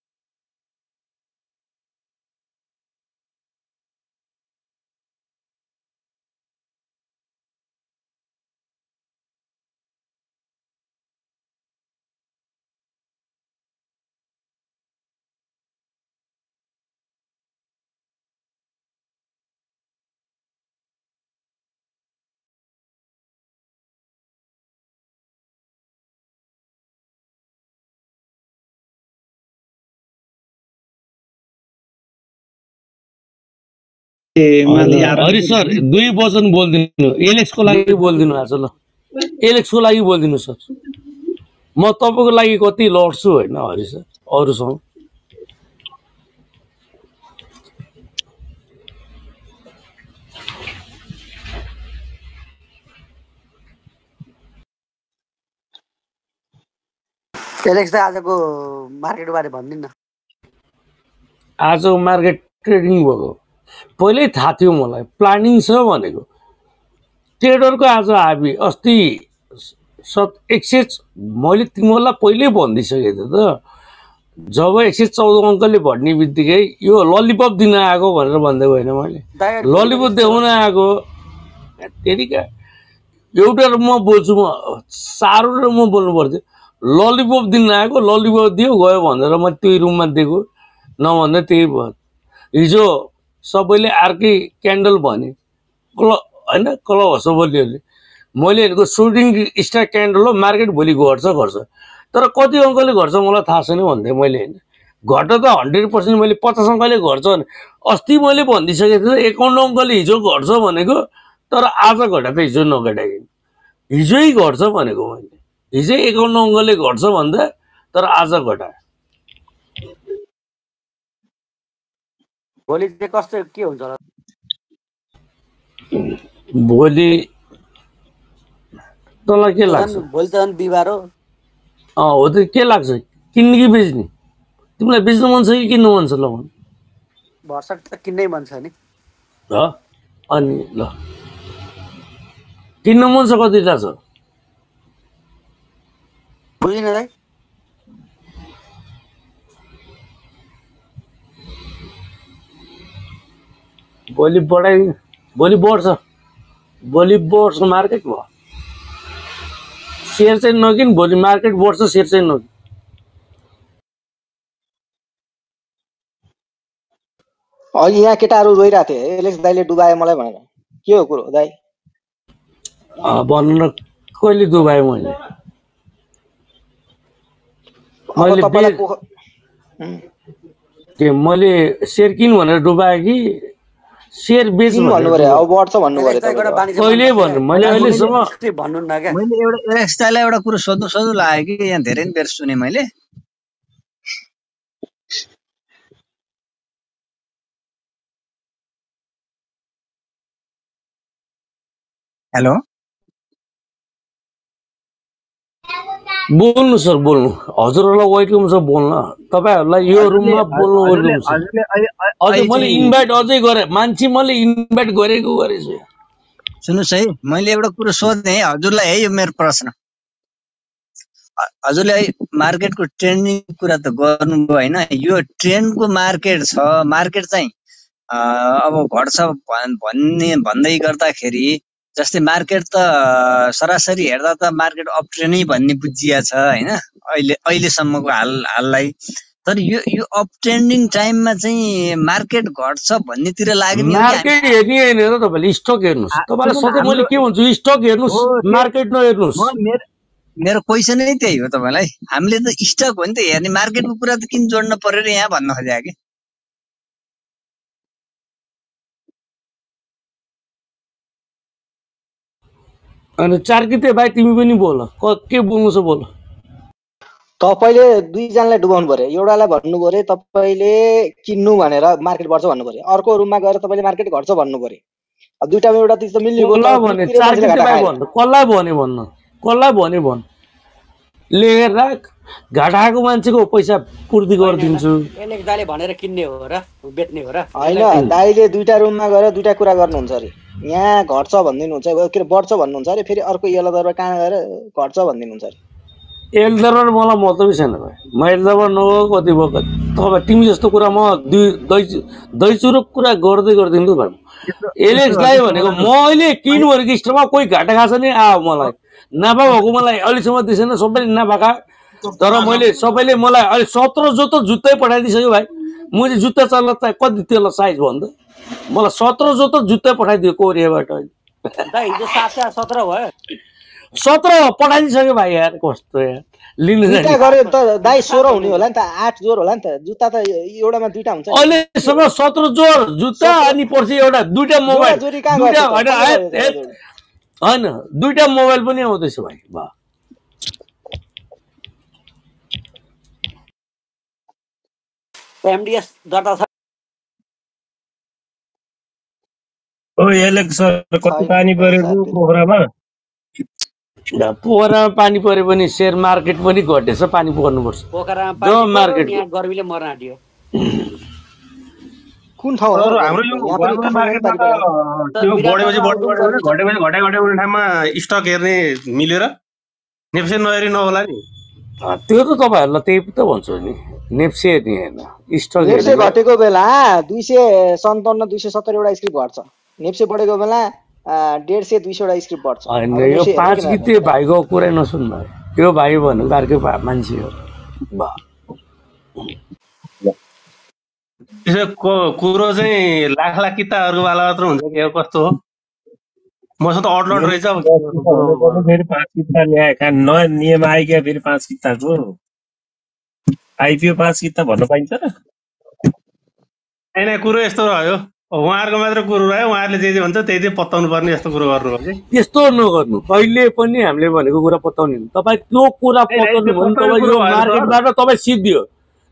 हरि सर 2 वचन बोल्दिनु, एलेक्सको लागि बोल्दिनु आज ल, एलेक्सको लागि बोल्दिनु सर। म तपाईँको लागि कति लड्छु होइन हरि सर अरूसँग। एलेक्स दा आजको मार्केटको बारे भन्दिन। आजको मार्केट ट्रेडिङ भएको पहिल्यै थाहा थियो मलाई, प्लानिङ छ भनेको। ट्रेडरको आज हाबी अस्ति 100 मैले तिमीहरूलाई पहिल्यै भनिदिइसकेको थिएँ त, जब 114 अङ्कले भड्ने बित्तिकै यो ललिपप दिन आएको भनेर भन्दै होइन मैले, ललिपप देखाउन आएको। त्यतिका एउटा म बोल्छु, म साह्रो र म बोल्नु पर्थ्यो। ललिपप दिन आएको, ललिपप दियो गयो भनेर म त्यही रुममा दिएको, नभन्दा त्यही भयो। हिजो सबैले अर्कै क्यान्डल भने होइन, क्लब हसबलीहरूले मैले हेरेको सुटिङ स्टार क्यान्डल हो, मार्केट भोलि घट्छ तर कति अङ्कले घट्छ मलाई थाहा छैन भन्थेँ मैले होइन। घट त 100% मैले 50 अङ्कले घट्छ भने अस्ति मैले भनिदिइसकेको थिएँ 51 अङ्कले हिजो घट्छ भनेको, तर आज घटा त हिजो नघटाइकन हिजै घट्छ भनेको मैले। हिजै 51 अङ्कले घट्छ भन्दा तर आज घटाए। भोलि चाहिँ कस्तो के हुन्छ होला? भोलि तँलाई के लाग्छ? भोलि त झन् बिहिबार हो। हो त के लाग्छ, किन्ने कि बेच्ने? तिमीलाई बेच्नु मन छ कि किन्नु मन छ? ल भर्सक त किन्नै मन छ नि। अनि ल किन्नु मन छ कतिटा छ? बुझिन दाइ। भोलि बढ्छ मार्केट भयो। सेयर चाहिँ नकिन, भोलि मार्केट बढ्छ, सेयर चाहिँ नकिन। अघि यहाँ केटाहरू रोइरहेको थिए एलेक्स दाइले डुबाए मलाई भनेर, के हो कुरो दाइ? भन्नु कहिले डुबाए? मैले मैले सेयर किन भनेर डुबाए कि सेयर बेच भन्नु पर्यो? अब बढ्छ भन्नु पर्यो कहिले भन्नु? मैले अहिलेसम्म भन्नु न क्या। मैले एउटा एलेक्स दाइलाई एउटा कुरो सोध्नु लाग्यो कि यहाँ धेरै बेर सुने मैले। हेलो बोल्नु सर, बोल्नु। हजुरहरूलाई वेलकम छ बोल्न, तपाईँहरूलाई यो रुममा बोल्नु वेलकम छ। अझै मैले इन्भाइट अझै गरेँ, मान्छे मैले इन्भाइट गरेको गरेछु। सुन्नुहोस् है, मैले एउटा कुरो सोधेँ है हजुरलाई, है यो मेरो प्रश्न। हजुरले है मार्केटको ट्रेन्डिङ कुरा त गर्नुभयो होइन, यो ट्रेन्डको मार्केट छ, मार्केट चाहिँ अब घट्छ भन्दै गर्दाखेरि जस्तै मार्केट त सरासरी हेर्दा त मार्केट अप ट्रेन्डै भन्ने बुझिया छ होइन अहिलेसम्मको हाललाई। तर यो अप ट्रेन्डिङ टाइममा चाहिँ मार्केट घट्छ भन्नेतिर लाग्यो नि। मार्केट हेर्ने हैन र तपाईले स्टक हेर्नुस्। तपाईलाई सधैँ मैले के भन्छु, स्टक हेर्नुस्, मार्केट नहेर्नुस्। मेरो क्वेसनै त्यही हो तपाईलाई। हामीले त स्टक हो नि त हेर्ने, मार्केटको कुरा त किन जोड्न पर्यो र यहाँ भन्न खोजेको कि। अनि चारकिते भाइ तिमी पनि बोल, के बोल्नु छ बोल। तपाईले दुईजनालाई डुबाउनु पर्यो। एउटालाई भन्नु पर्यो तपाईले किन्नु भनेर मार्केट बढ्छ भन्नु पर्यो, अर्को रुममा गएर तपाईले मार्केट घट्छ भन्नु पर्यो। अब दुईटामा एउटा त मिल्ने भयो। कसलाई भने चारकिते भाइ भन्नु, कसलाई भने भन्न, कसलाई भने भन्, लेखेर राख। घाटाको मान्छेको पैसा पूर्ति गरिदिन्छु। एलेक्स दाइले भनेर किन्ने हो र बेच्ने हो र होइन दाइले दुईटा रुममा गएर दुईटा कुरा गर्नुहुन्छ अरे यहाँ घट्छ भनिदिनुहुन्छ के अरे बढ्छ भन्नुहुन्छ अरे फेरि अर्को यल्लो दरबार कहाँ गएर घट्छ भनिदिनुहुन्छ अरे एल्दरबार मलाई मतलबै छैन भाइ म एल्दरबार नगएको कति भयो तपाईँ तिमी जस्तो कुरा म दही चुरुक कुरा गर्दै गरिदिन्छु भाइ एलेक्स दाइ भनेको म अहिले किन्नु भनेको स्टोरमा कोही घाटा खाएको छ नि आयो मलाई नाफा भएको मलाई अहिलेसम्म दिसेन सबैले नाफा खायो तर मैले सबैले मलाई अहिले 17 जोतो जुत्तै पठाइदिइसक्यो भाइ म चाहिँ जुत्ता चल्न त कति त्यसलाई साइज भन्दा मलाई 17 जोतो जुत्तै पठाइदियो कोरियाबाट हिजो 717 भयो 17 पठाइदिइसक्यो भाइ यार कस्तो यार लिनु दुईटा गरे त दाइ 16 हुने होला नि त 8 जोर होला नि त जुत्ता त एउटामा दुईटा हुन्छ अहिलेसम्म 17 जोर जुत्ता अनि पछि एउटा दुईटा मोबाइल होइन दुईटा मोबाइल पनि आउँदैछ भाइ बा एमडीएस दर्ता छ ओ एलेक्स सर कति पानी परेको पोखरामा पोखरामा पानी परे पनि शेयर मार्केट पनि घटेछ पानी पर्नुपर्छ पोखरामा पानी मार्केट यहाँ गर्मीले मर्न आँट्यो कुन ठाउँ हो हाम्रो यो गभर्नमेन्ट मार्केटमा त्यो बढेपछि घटेपछि घटाइ ठाउँमा स्टक हेर्ने मिलेर नेप्से नहेरी नहोला नि त्यो त तपाईहरुलाई त्यही त भन्छु नि नेप्से नि हैन स्टक नेप्से घटेको बेला 257 270 वटा स्क्रिप्ट घट्छ नेप्से बढेको बेला 150 200 वटा स्क्रिप्ट बढ्छ हैन यो 5 गते भाइको कुरा नसुन भाइ त्यो भाइ भन्नु अर्कै मान्छे हो बा त्यसको कुरो चाहिँ लाख लाख किताहरुको वाला मात्र हुन्छ के कस्तो हो मसँग त अडलट रहेछ अब फेरि 5 किता ल्याए का नयाँ नियम आइग्यो फेरि 5 किताको आइपिओ 5 किता भन्न पाइन्छ र हैन कुरो यस्तो रह्यो उहाँहरुको मात्र कुरो रह्यो उहाँहरुले जे भन्छ त्यही चाहिँ पत्ताउनु पर्ने यस्तो कुरो गर्नु हो कि त्यस्तो नगर्नु कहिले पनि हामीले भनेको कुरा पत्ताउनु तपाई त्यो कुरा पत्ताउनु भने तपाई यो मार्केटबाट तपाई सिद्धियो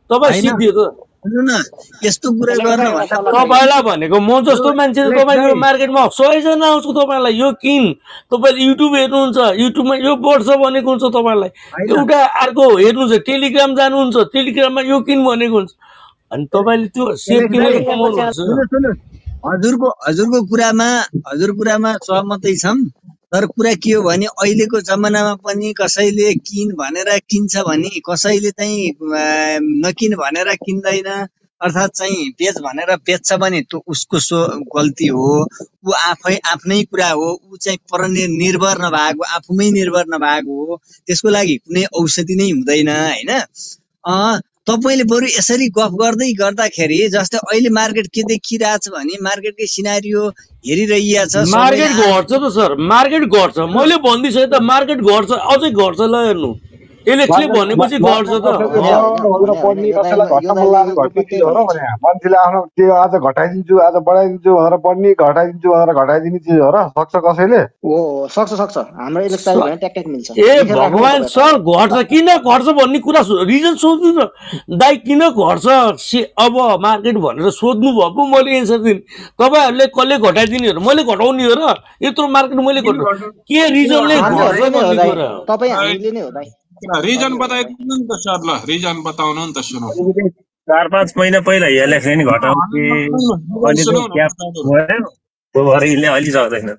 त सुन्नु न यस्तो कुरा गर्न भन्दा तपाईलाई भनेको म जस्तो मान्छेले तपाईको मार्केटमा 100 जना आउँछ तपाईलाई यो किन तपाईले युट्युब हेर्नुहुन्छ युट्युबमा यो बढ्छ भनेको हुन्छ तपाईलाई एउटा अर्को हेर्नुहुन्छ टेलिग्राम जानुहुन्छ टेलिग्राममा यो किन भनेको हुन्छ अनि तपाईले त्यो शेयर किनेर कमाउनुहुन्छ हजुरको कुरामा सहमतै छम तर कुरा के हो भने अहिलेको जमानामा पनि कसैले किन भनेर किन्छ भने कसैले चाहिँ नकिन भनेर किन्दैन अर्थात चाहिँ बेच भनेर बेच्छ भने त्यो उसको गल्ती हो उ आफ्नै कुरा हो उ चाहिँ परनिर्भर नभएको आफूमै निर्भर नभएको हो त्यसको लागि कुनै औषधि नै हुँदैन हैन तपाईले बरु यसरी गफ गर्दाखेरि जस्तै अहिले मार्केट के देखिरहेछ भने मार्केटकै सिनारियो हेरिरहेको छ मार्केट घट्छ त सर मार्केट घट्छ मैले भन्दिसके त मार्केट घट्छ अझै घट्छ ल हेर्नु इलेक्सनले भनेपछि घट्छ त पढ्ने कसैलाई घट्न मन लाग्यो घट्ने चिज हो र भने मान्छेले आफ्नो त्यो आज घटाइदिन्छु आज बढाइदिन्छु भनेर पढ्ने घटाइदिन्छु भनेर घटाइदिने चिज हो र सक्छ कसैले सक्छ हाम्रो इलेक्सन भने ट्याक मिल्छ ए भगवान सर घट्छ किन घट्छ भन्ने कुरा रिजन सोध्नु न दाइ किन घट्छ अब मार्केट भनेर सोध्नु भयो पो मैले एन्सर दिने तपाईहरुले कसले घटाइदिने हो मैले घटाउने हो र यत्रो मार्केट मैले घटाउ के रिजनले घट्छ भन्ने कुरा तपाई हामीले नै हो दाइ रिजन बताइदिनु नि त सर ल रिजन बताउनु नि त सुनौ 4-5 महिना पहिला इलेक्सन घटाउँथे अनि त ग्याप भयो त्यो भएर यिनले अलि सक्दैन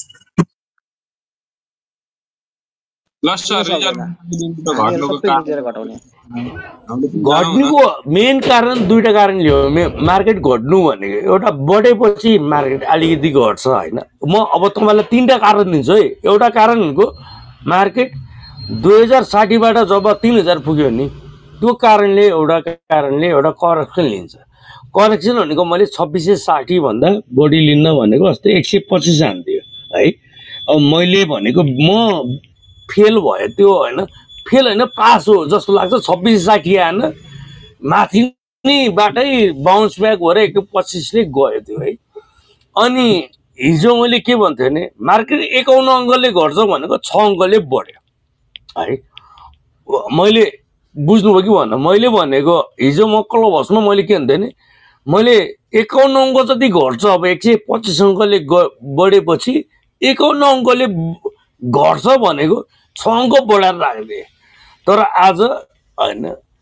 ल सर रिजन घट्नुको मेन कारण दुईटा कारणले हो मार्केट घट्नु भनेको एउटा बढेपछि मार्केट अलिकति घट्छ हैन म अब तपाईलाई तीनटा कारण दिन्छु है एउटा कारण भनेको मार्केट 2060 बाट जब 3000 पुग्यो नि त्यो कारणले एउटा करेक्सन लिन्छ करेक्सन भनेको मैले 2660 भन्दा बढी लिन्न भनेको अस्ति 125 हान्थ्यो है अब मैले भनेको म फेल भयो त्यो हैन फेल हैन पास हो जस्तो लाग्छ 2660 आएन माथि नि बाटै बाउन्स ब्याक भएर 125 ले गयो त्यो है अनि हिजो मैले के भन्थे भने मार्केट 51 अङ्कले घट्छ भनेको 6 अङ्कले बढ्यो है मैले बुझ्नुभयो कि भन्न मैले भनेको हिजो म क्लबहाउसमा मैले के भन्थे नि मैले 51 अङ्क जति घट्छ अब 125 अङ्कले बढेपछि 51 अङ्कले घट्छ भनेको 6 अङ्क बढाएर राख्दिए तर आज हैन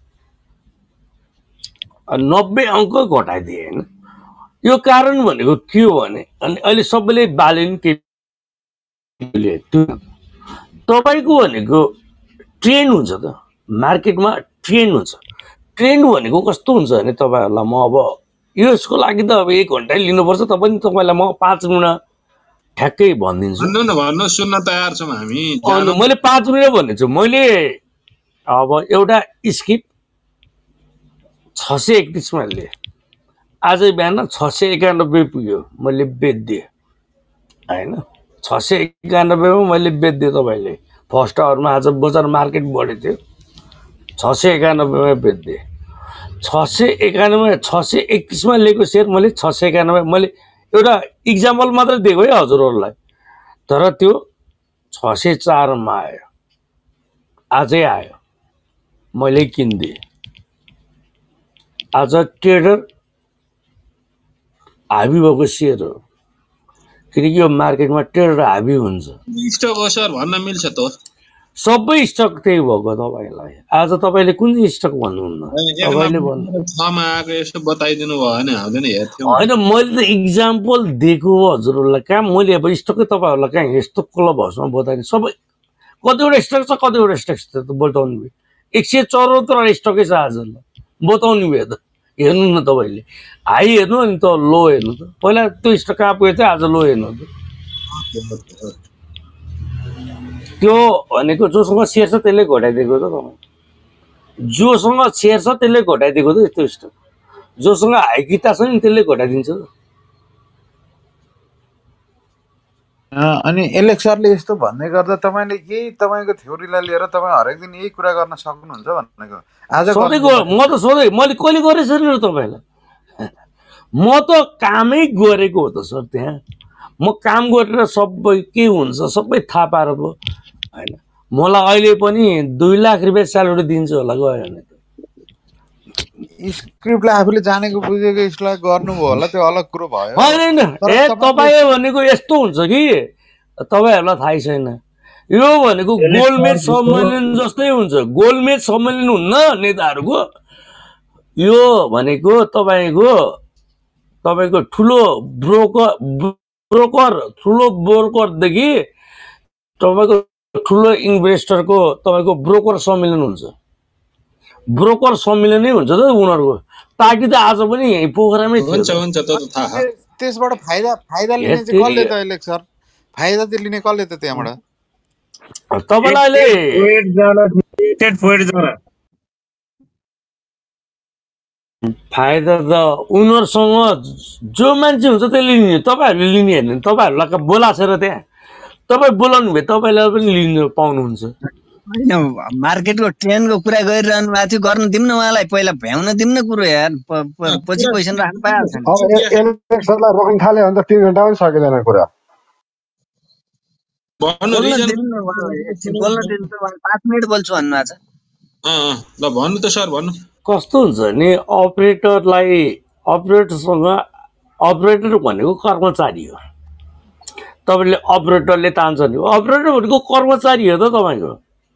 90 अङ्क घटाइदिए हैन यो कारण भनेको के हो भने अनि अहिले सबैले बालिन के तपाईको भनेको ट्रेन्ड हुन्छ त मार्केटमा ट्रेन्ड हुन्छ ट्रेन्ड भनेको कस्तो हुन्छ भने तपाईहरुलाई म अब यसको लागि त अब 1 घण्टा लिनुपर्छ तपाईलाई म 5 मिनेट ठ्याक्कै भनिदिन्छु भन्नु सुन्न तयार छौं हामी अनि मैले 5 मिनेट भन्नेछु मैले अब एउटा स्किप 631 मा लिए आज बिहान 691 पुग्यो मैले बेच्दिए हैन 691 मा मैले बेच्दिए तपाईले फर्स्ट आवरमा आज बजार मार्केट बढ्यो थियो 691 मा बेच्दिए 691 631 मा लिएको शेयर मैले 691 मैले एउटा एक्जाम्पल मात्र दिएको है हजुरहरुलाई तर त्यो 604 मा आयो आजै आयो मैले किन्दिए आज ट्रेडर हाबी भएको शेयर हो किनकि यो मार्केटमा ट्रेडर हाबी हुन्छ स्टक हो सर भन्न मिल्छ त सबै स्टक त्यही भएको तपाईलाई आज तपाईले कुन स्टक भन्नुहुन्न तपाईले भन्नु छमा आएको यसो बताइदिनु भयो भने हामीले हेर्थ्यौं हैन मैले त एक्जाम्पल दिएको हो हजुरहरुलाई काम मैले अब स्टकै तपाईहरुलाई कहाँ यस्तो क्लब हाउसमा बताइदिनु सबै कतिवटा स्टक छ कतिवटा स्टक छ त बताउनु भयो 174 स्टकै छ आज बताउनु भयो त हेर्नु न तपाईले हाई हेर्नु अनि त लो हेर्नु त पहिला त्यो स्टक कहाँ पुगेको थियो आज लो हेर्नु त त्यो भनेको जोसँग शेयर छ त्यसले घटाइदिएको त तपाईँ जोसँग शेयर छ त्यसले घटाइदिएको त त्यो स्टक जोसँग हाइकिता छ नि त्यसले घटाइदिन्छ त अनि एलेक्सरले यस्तो भन्दै गर्दा तपाईले यही तपाईको थ्योरीलाई लिएर तपाई हरेक दिन यही कुरा गर्न सक्नुहुन्छ भनेको आज सधैँको म त सधैँ मैले कहिले गरेँ सर तपाईलाई म त कामै गरेको हो त सर त्यहाँ म काम गरेर सबै के हुन्छ सबै थाहा पाएर पो हैन मलाई अहिले पनि 2 लाख रुपैयाँ स्यालेरी दिन्छ होला गयो भने स्क्रिप्टलाई आफूले जानेको बुझेको यसलाई गर्नुभयो होला त्यो अलग कुरो भयो हैन ए तपाई भनेको यस्तो हुन्छ कि तपाईहरुलाई थाहै छैन यो भनेको गोलमेज सम्मेलन जस्तै हुन्छ गोलमेज सम्मेलन हुन्न नेताहरुको यो भनेको तपाईको ठुलो ब्रोकर देखि तपाईको ठुलो इन्भेस्टरको तपाईको ब्रोकर सम्मेलन हुन्छ ब्रोकर सम्मेलनै हुन्छ त उनीहरुको पार्टी त आज पनि यही पोखरामै थियो हुन्छ त थाहा त्यसबाट फाइदा लिने चाहिँ कसले त एलेक्सर फाइदा चाहिँ लिने कसले त त्यहाँबाट तपाईलाई फाइदा त उनीहरुसँग जो मान्छे हुन्छ त्यसले लिने तपाईहरुले लिने हैन तपाईहरुलाई बोलाछेर त्यहाँ तपाई बोलाउनु भए तपाईलाई पनि लिन पाउनुहुन्छ हैन मार्केटको ट्रेन्डको कुरा गरिरहनु भएको थियो गर्न दिउँ न उहाँलाई पहिला भ्याउन दिउँ न कुरो यार पछि क्वेशन राख्नु पाइहाल्छ नि अब एलेक्सरलाई रोक्न थाले भने त 3 घण्टा पनि सकिदैन कुरा भन्नु रिजन बोल्न दिनु त 5 मिनेट बोल्छु भन्नु भएको छ ल भन्नु त सर भन्नु कस्तो हुन्छ नि अपरेटर भनेको कर्मचारी हो तपाईले अपरेटरले तान्छ नि अपरेटर भनेको कर्मचारी हो त तपाईको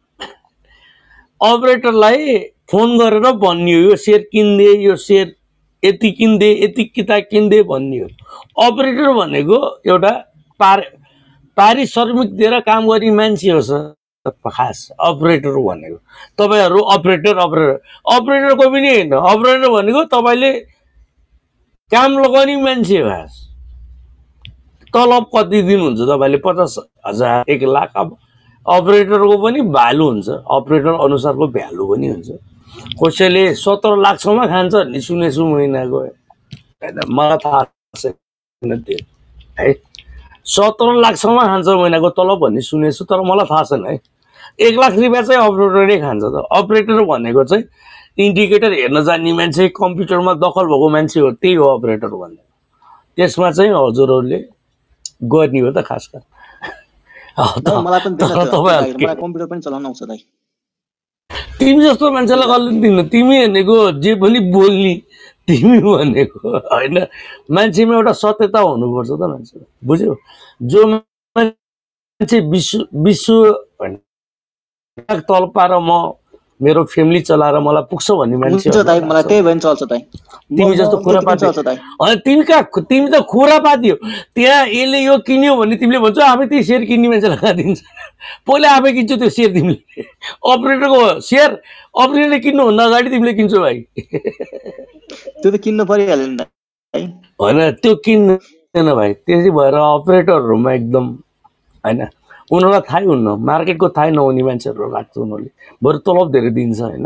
अपरेटरलाई फोन गरेर भन्ने हो यो शेयर किन्दे यो शेयर यति किन्दे यति किता किन्दे भन्ने हो अपरेटर भनेको एउटा पारिश्रमिक दिएर काम गर्ने मान्छे हो सर खास अपरेटर भनेको तपाईहरु अपरेटर को पनि हैन अपरेटर भनेको तपाईले काम लगाउने मान्छे हो खास तलब कति दिनुहुन्छ तपाईले 50,000 1 लाख अब अपरेटरको पनि भ्यालु हुन्छ अपरेटर अनुसारको भ्यालु पनि हुन्छ कसैले 17 लाख सम्म खान्छ नि सुनेछु महिनाको हैन मलाई थाहा छैन त्यो है 17 लाख सम्म खान्छ महिनाको तलब भन्ने सुनेछु तर मलाई थाहा छैन है 1 लाख रुपैयाँ चाहिँ अपरेटरले खान्छ त अपरेटर भनेको चाहिँ इन्डिकेटर हेर्न जान्ने मान्छे कम्प्युटरमा दखल भएको मान्छे हो त्यही हो अपरेटर भन्ने त्यसमा चाहिँ हजुरहरुले गर्ने हो त खास गरी मलाई पनि दिनु त मलाई कम्प्युटर पनि चलाउन आउँछ दाइ तिमी जस्तो मान्छेलाई कसले दिनु तिमी भनेको जे पनि बोल्नी तिमी भनेको हैन मान्छेमा एउटा सत्यता हुनुपर्छ त मान्छे बुझ्यौ जो मान्छे विश्व तल पार म मेरो फ्यामिली चलाएर मलाई पुग्छ भन्ने मान्छे हुन्छ दाइ मलाई त्यही भएन चल्छ दाइ तिमी जस्तो खुरापाती अनि तिमी त खुरापाती हो त्यहाँ यसले यो किन्यो भने तिमीले भन्छौ आफै त्यही सेयर किन्ने मान्छे लगाइदिन्छ पहिला आफै किन्छौ त्यो सेयर तिमीले अपरेटरको सेयर अपरेटरले किन्नुभन्दा अगाडि तिमीले किन्छौ भाइ त्यो त किन्न परिहाल्यो नि दाइ होइन त्यो किन्दैन भाइ त्यसै भएर अपरेटरहरूमा एकदम होइन उनीहरूलाई थाहै हुन्न मार्केटको थाहै नहुने मान्छेहरू राख्छ उनीहरूले बरु तलब धेरै दिन्छ होइन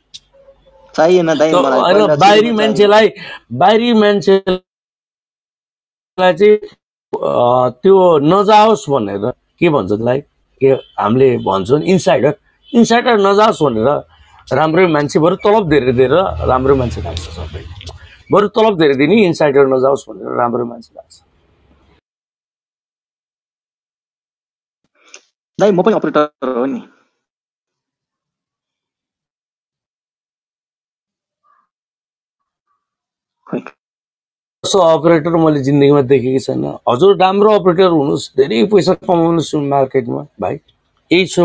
बाहिरी मान्छेलाई चाहिँ त्यो नजाओस् भनेर के भन्छ त्यसलाई के हामीले भन्छौँ इनसाइडर नजाओस् भनेर राम्रै मान्छे बरु तलब धेरै दिएर राम्रो मान्छे राख्छ सबै बरु तलब धेरै दिने इनसाइडर नजाओस् भनेर राम्रो मान्छे राख्छ दाइ म पनि अपरेटर हो नि अपरेटर मैले जिन्दगीमा देखेको छैन हजुर राम्रो अपरेटर हुनुहोस् धेरै पैसा कमाउनुहोस् मार्केटमा भाइ यही छ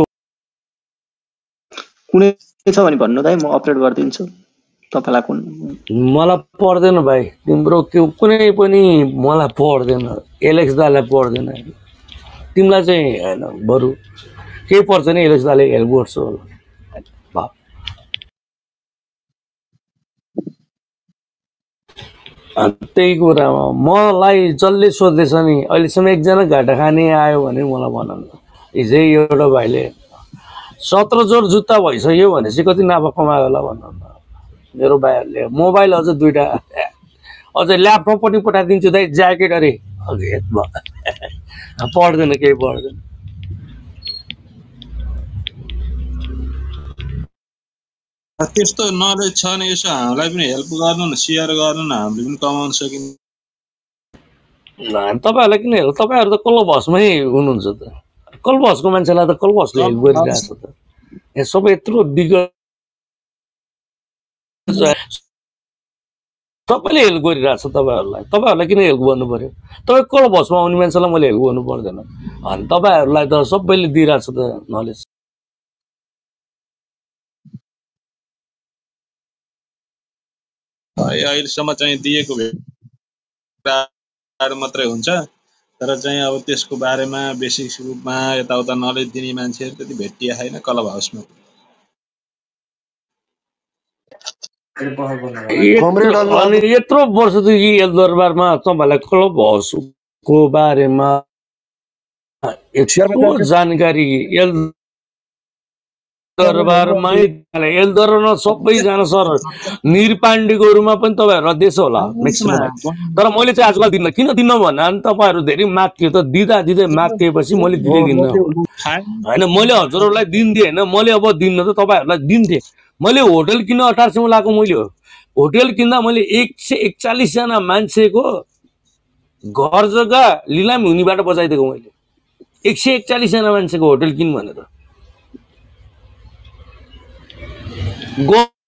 कुनै छ भने भन्नु दाइ म अपरेट गरिदिन्छु तपाईलाई कुन मलाई पर्दैन भाइ तिम्रो कुनै पनि मलाई पर्दैन एलेक्स दालाई पर्दैन तिमीलाई चाहिँ हैन बरु केही पर्छ नि एलेक्स दाले हेल्प गर्छ होला त्यही कुरामा मलाई जसले सोध्दैछ नि अहिलेसम्म एकजना घाटा खाने आयो भने मलाई भन न हिजै एउटा भाइले 17 जोर जुत्ता भइसक्यो भनेपछि कति नाफा कमायो होला भन्न मेरो भाइहरूले मोबाइल अझ दुईटा अझै ल्यापटप पनि पठाइदिन्छु दाइ ज्याकेट अरे पढ्दैन केही पढ्दैन त्यस्तो नलेज छ भने यसो हामीलाई पनि हेल्प गर्नु न सेयर गर्नु न हामीले पनि कमाउन सकिन्छ तपाईहरुलाई किन हेल्प तपाईहरु त क्लबहाउसमै हुनुहुन्छ त क्लबहाउसको मान्छेलाई त क्लबहाउसले हेल्प गरिरहेछ त यहाँ सबै यत्रो दिग्गज सबैले हेल्प गरिरहेछ तपाईहरुलाई किन हेल्प गर्नु पर्यो तपाई क्लबहाउसमा आउने मान्छेलाई मैले हेल्प गर्नु पर्दैन अनि तपाईहरुलाई त सबैले दिइरहेछ त नलेज अहिलेसम्म चाहिँ दिएको भेट मात्रै हुन्छ तर चाहिँ अब त्यसको बारेमा बेसिक रूपमा यताउता नलेज दिने मान्छेहरू त्यति भेटिया छैन क्लब हाउसमा अनि यत्रो वर्षदेखि यस दरबारमा तपाईलाई क्लब हाउसको बारेमा यत्रो जानकारी दरबारमै एल्दरमा सबैजना सर निरपाण्डीकोहरूमा पनि तपाईँहरूलाई देश होला म्याक्सिमम तर मैले चाहिँ आजकल दिन्न किन दिन्न भन्दा तपाईँहरू धेरै माग्थ्यो त दिँदै माग्थेपछि मैले दिन्न होइन मैले हजुरहरूलाई दिन्थेँ होइन मैले अब दिन्न त तपाईँहरूलाई दिन्थेँ मैले होटल किन्न 1800 लगाएको मैले होटल किन्दा मैले 141 जना मान्छेको घर जग्गा लिलामी हुनेबाट बचाइदिएको मैले 141 जना मान्छेको होटल किन भनेर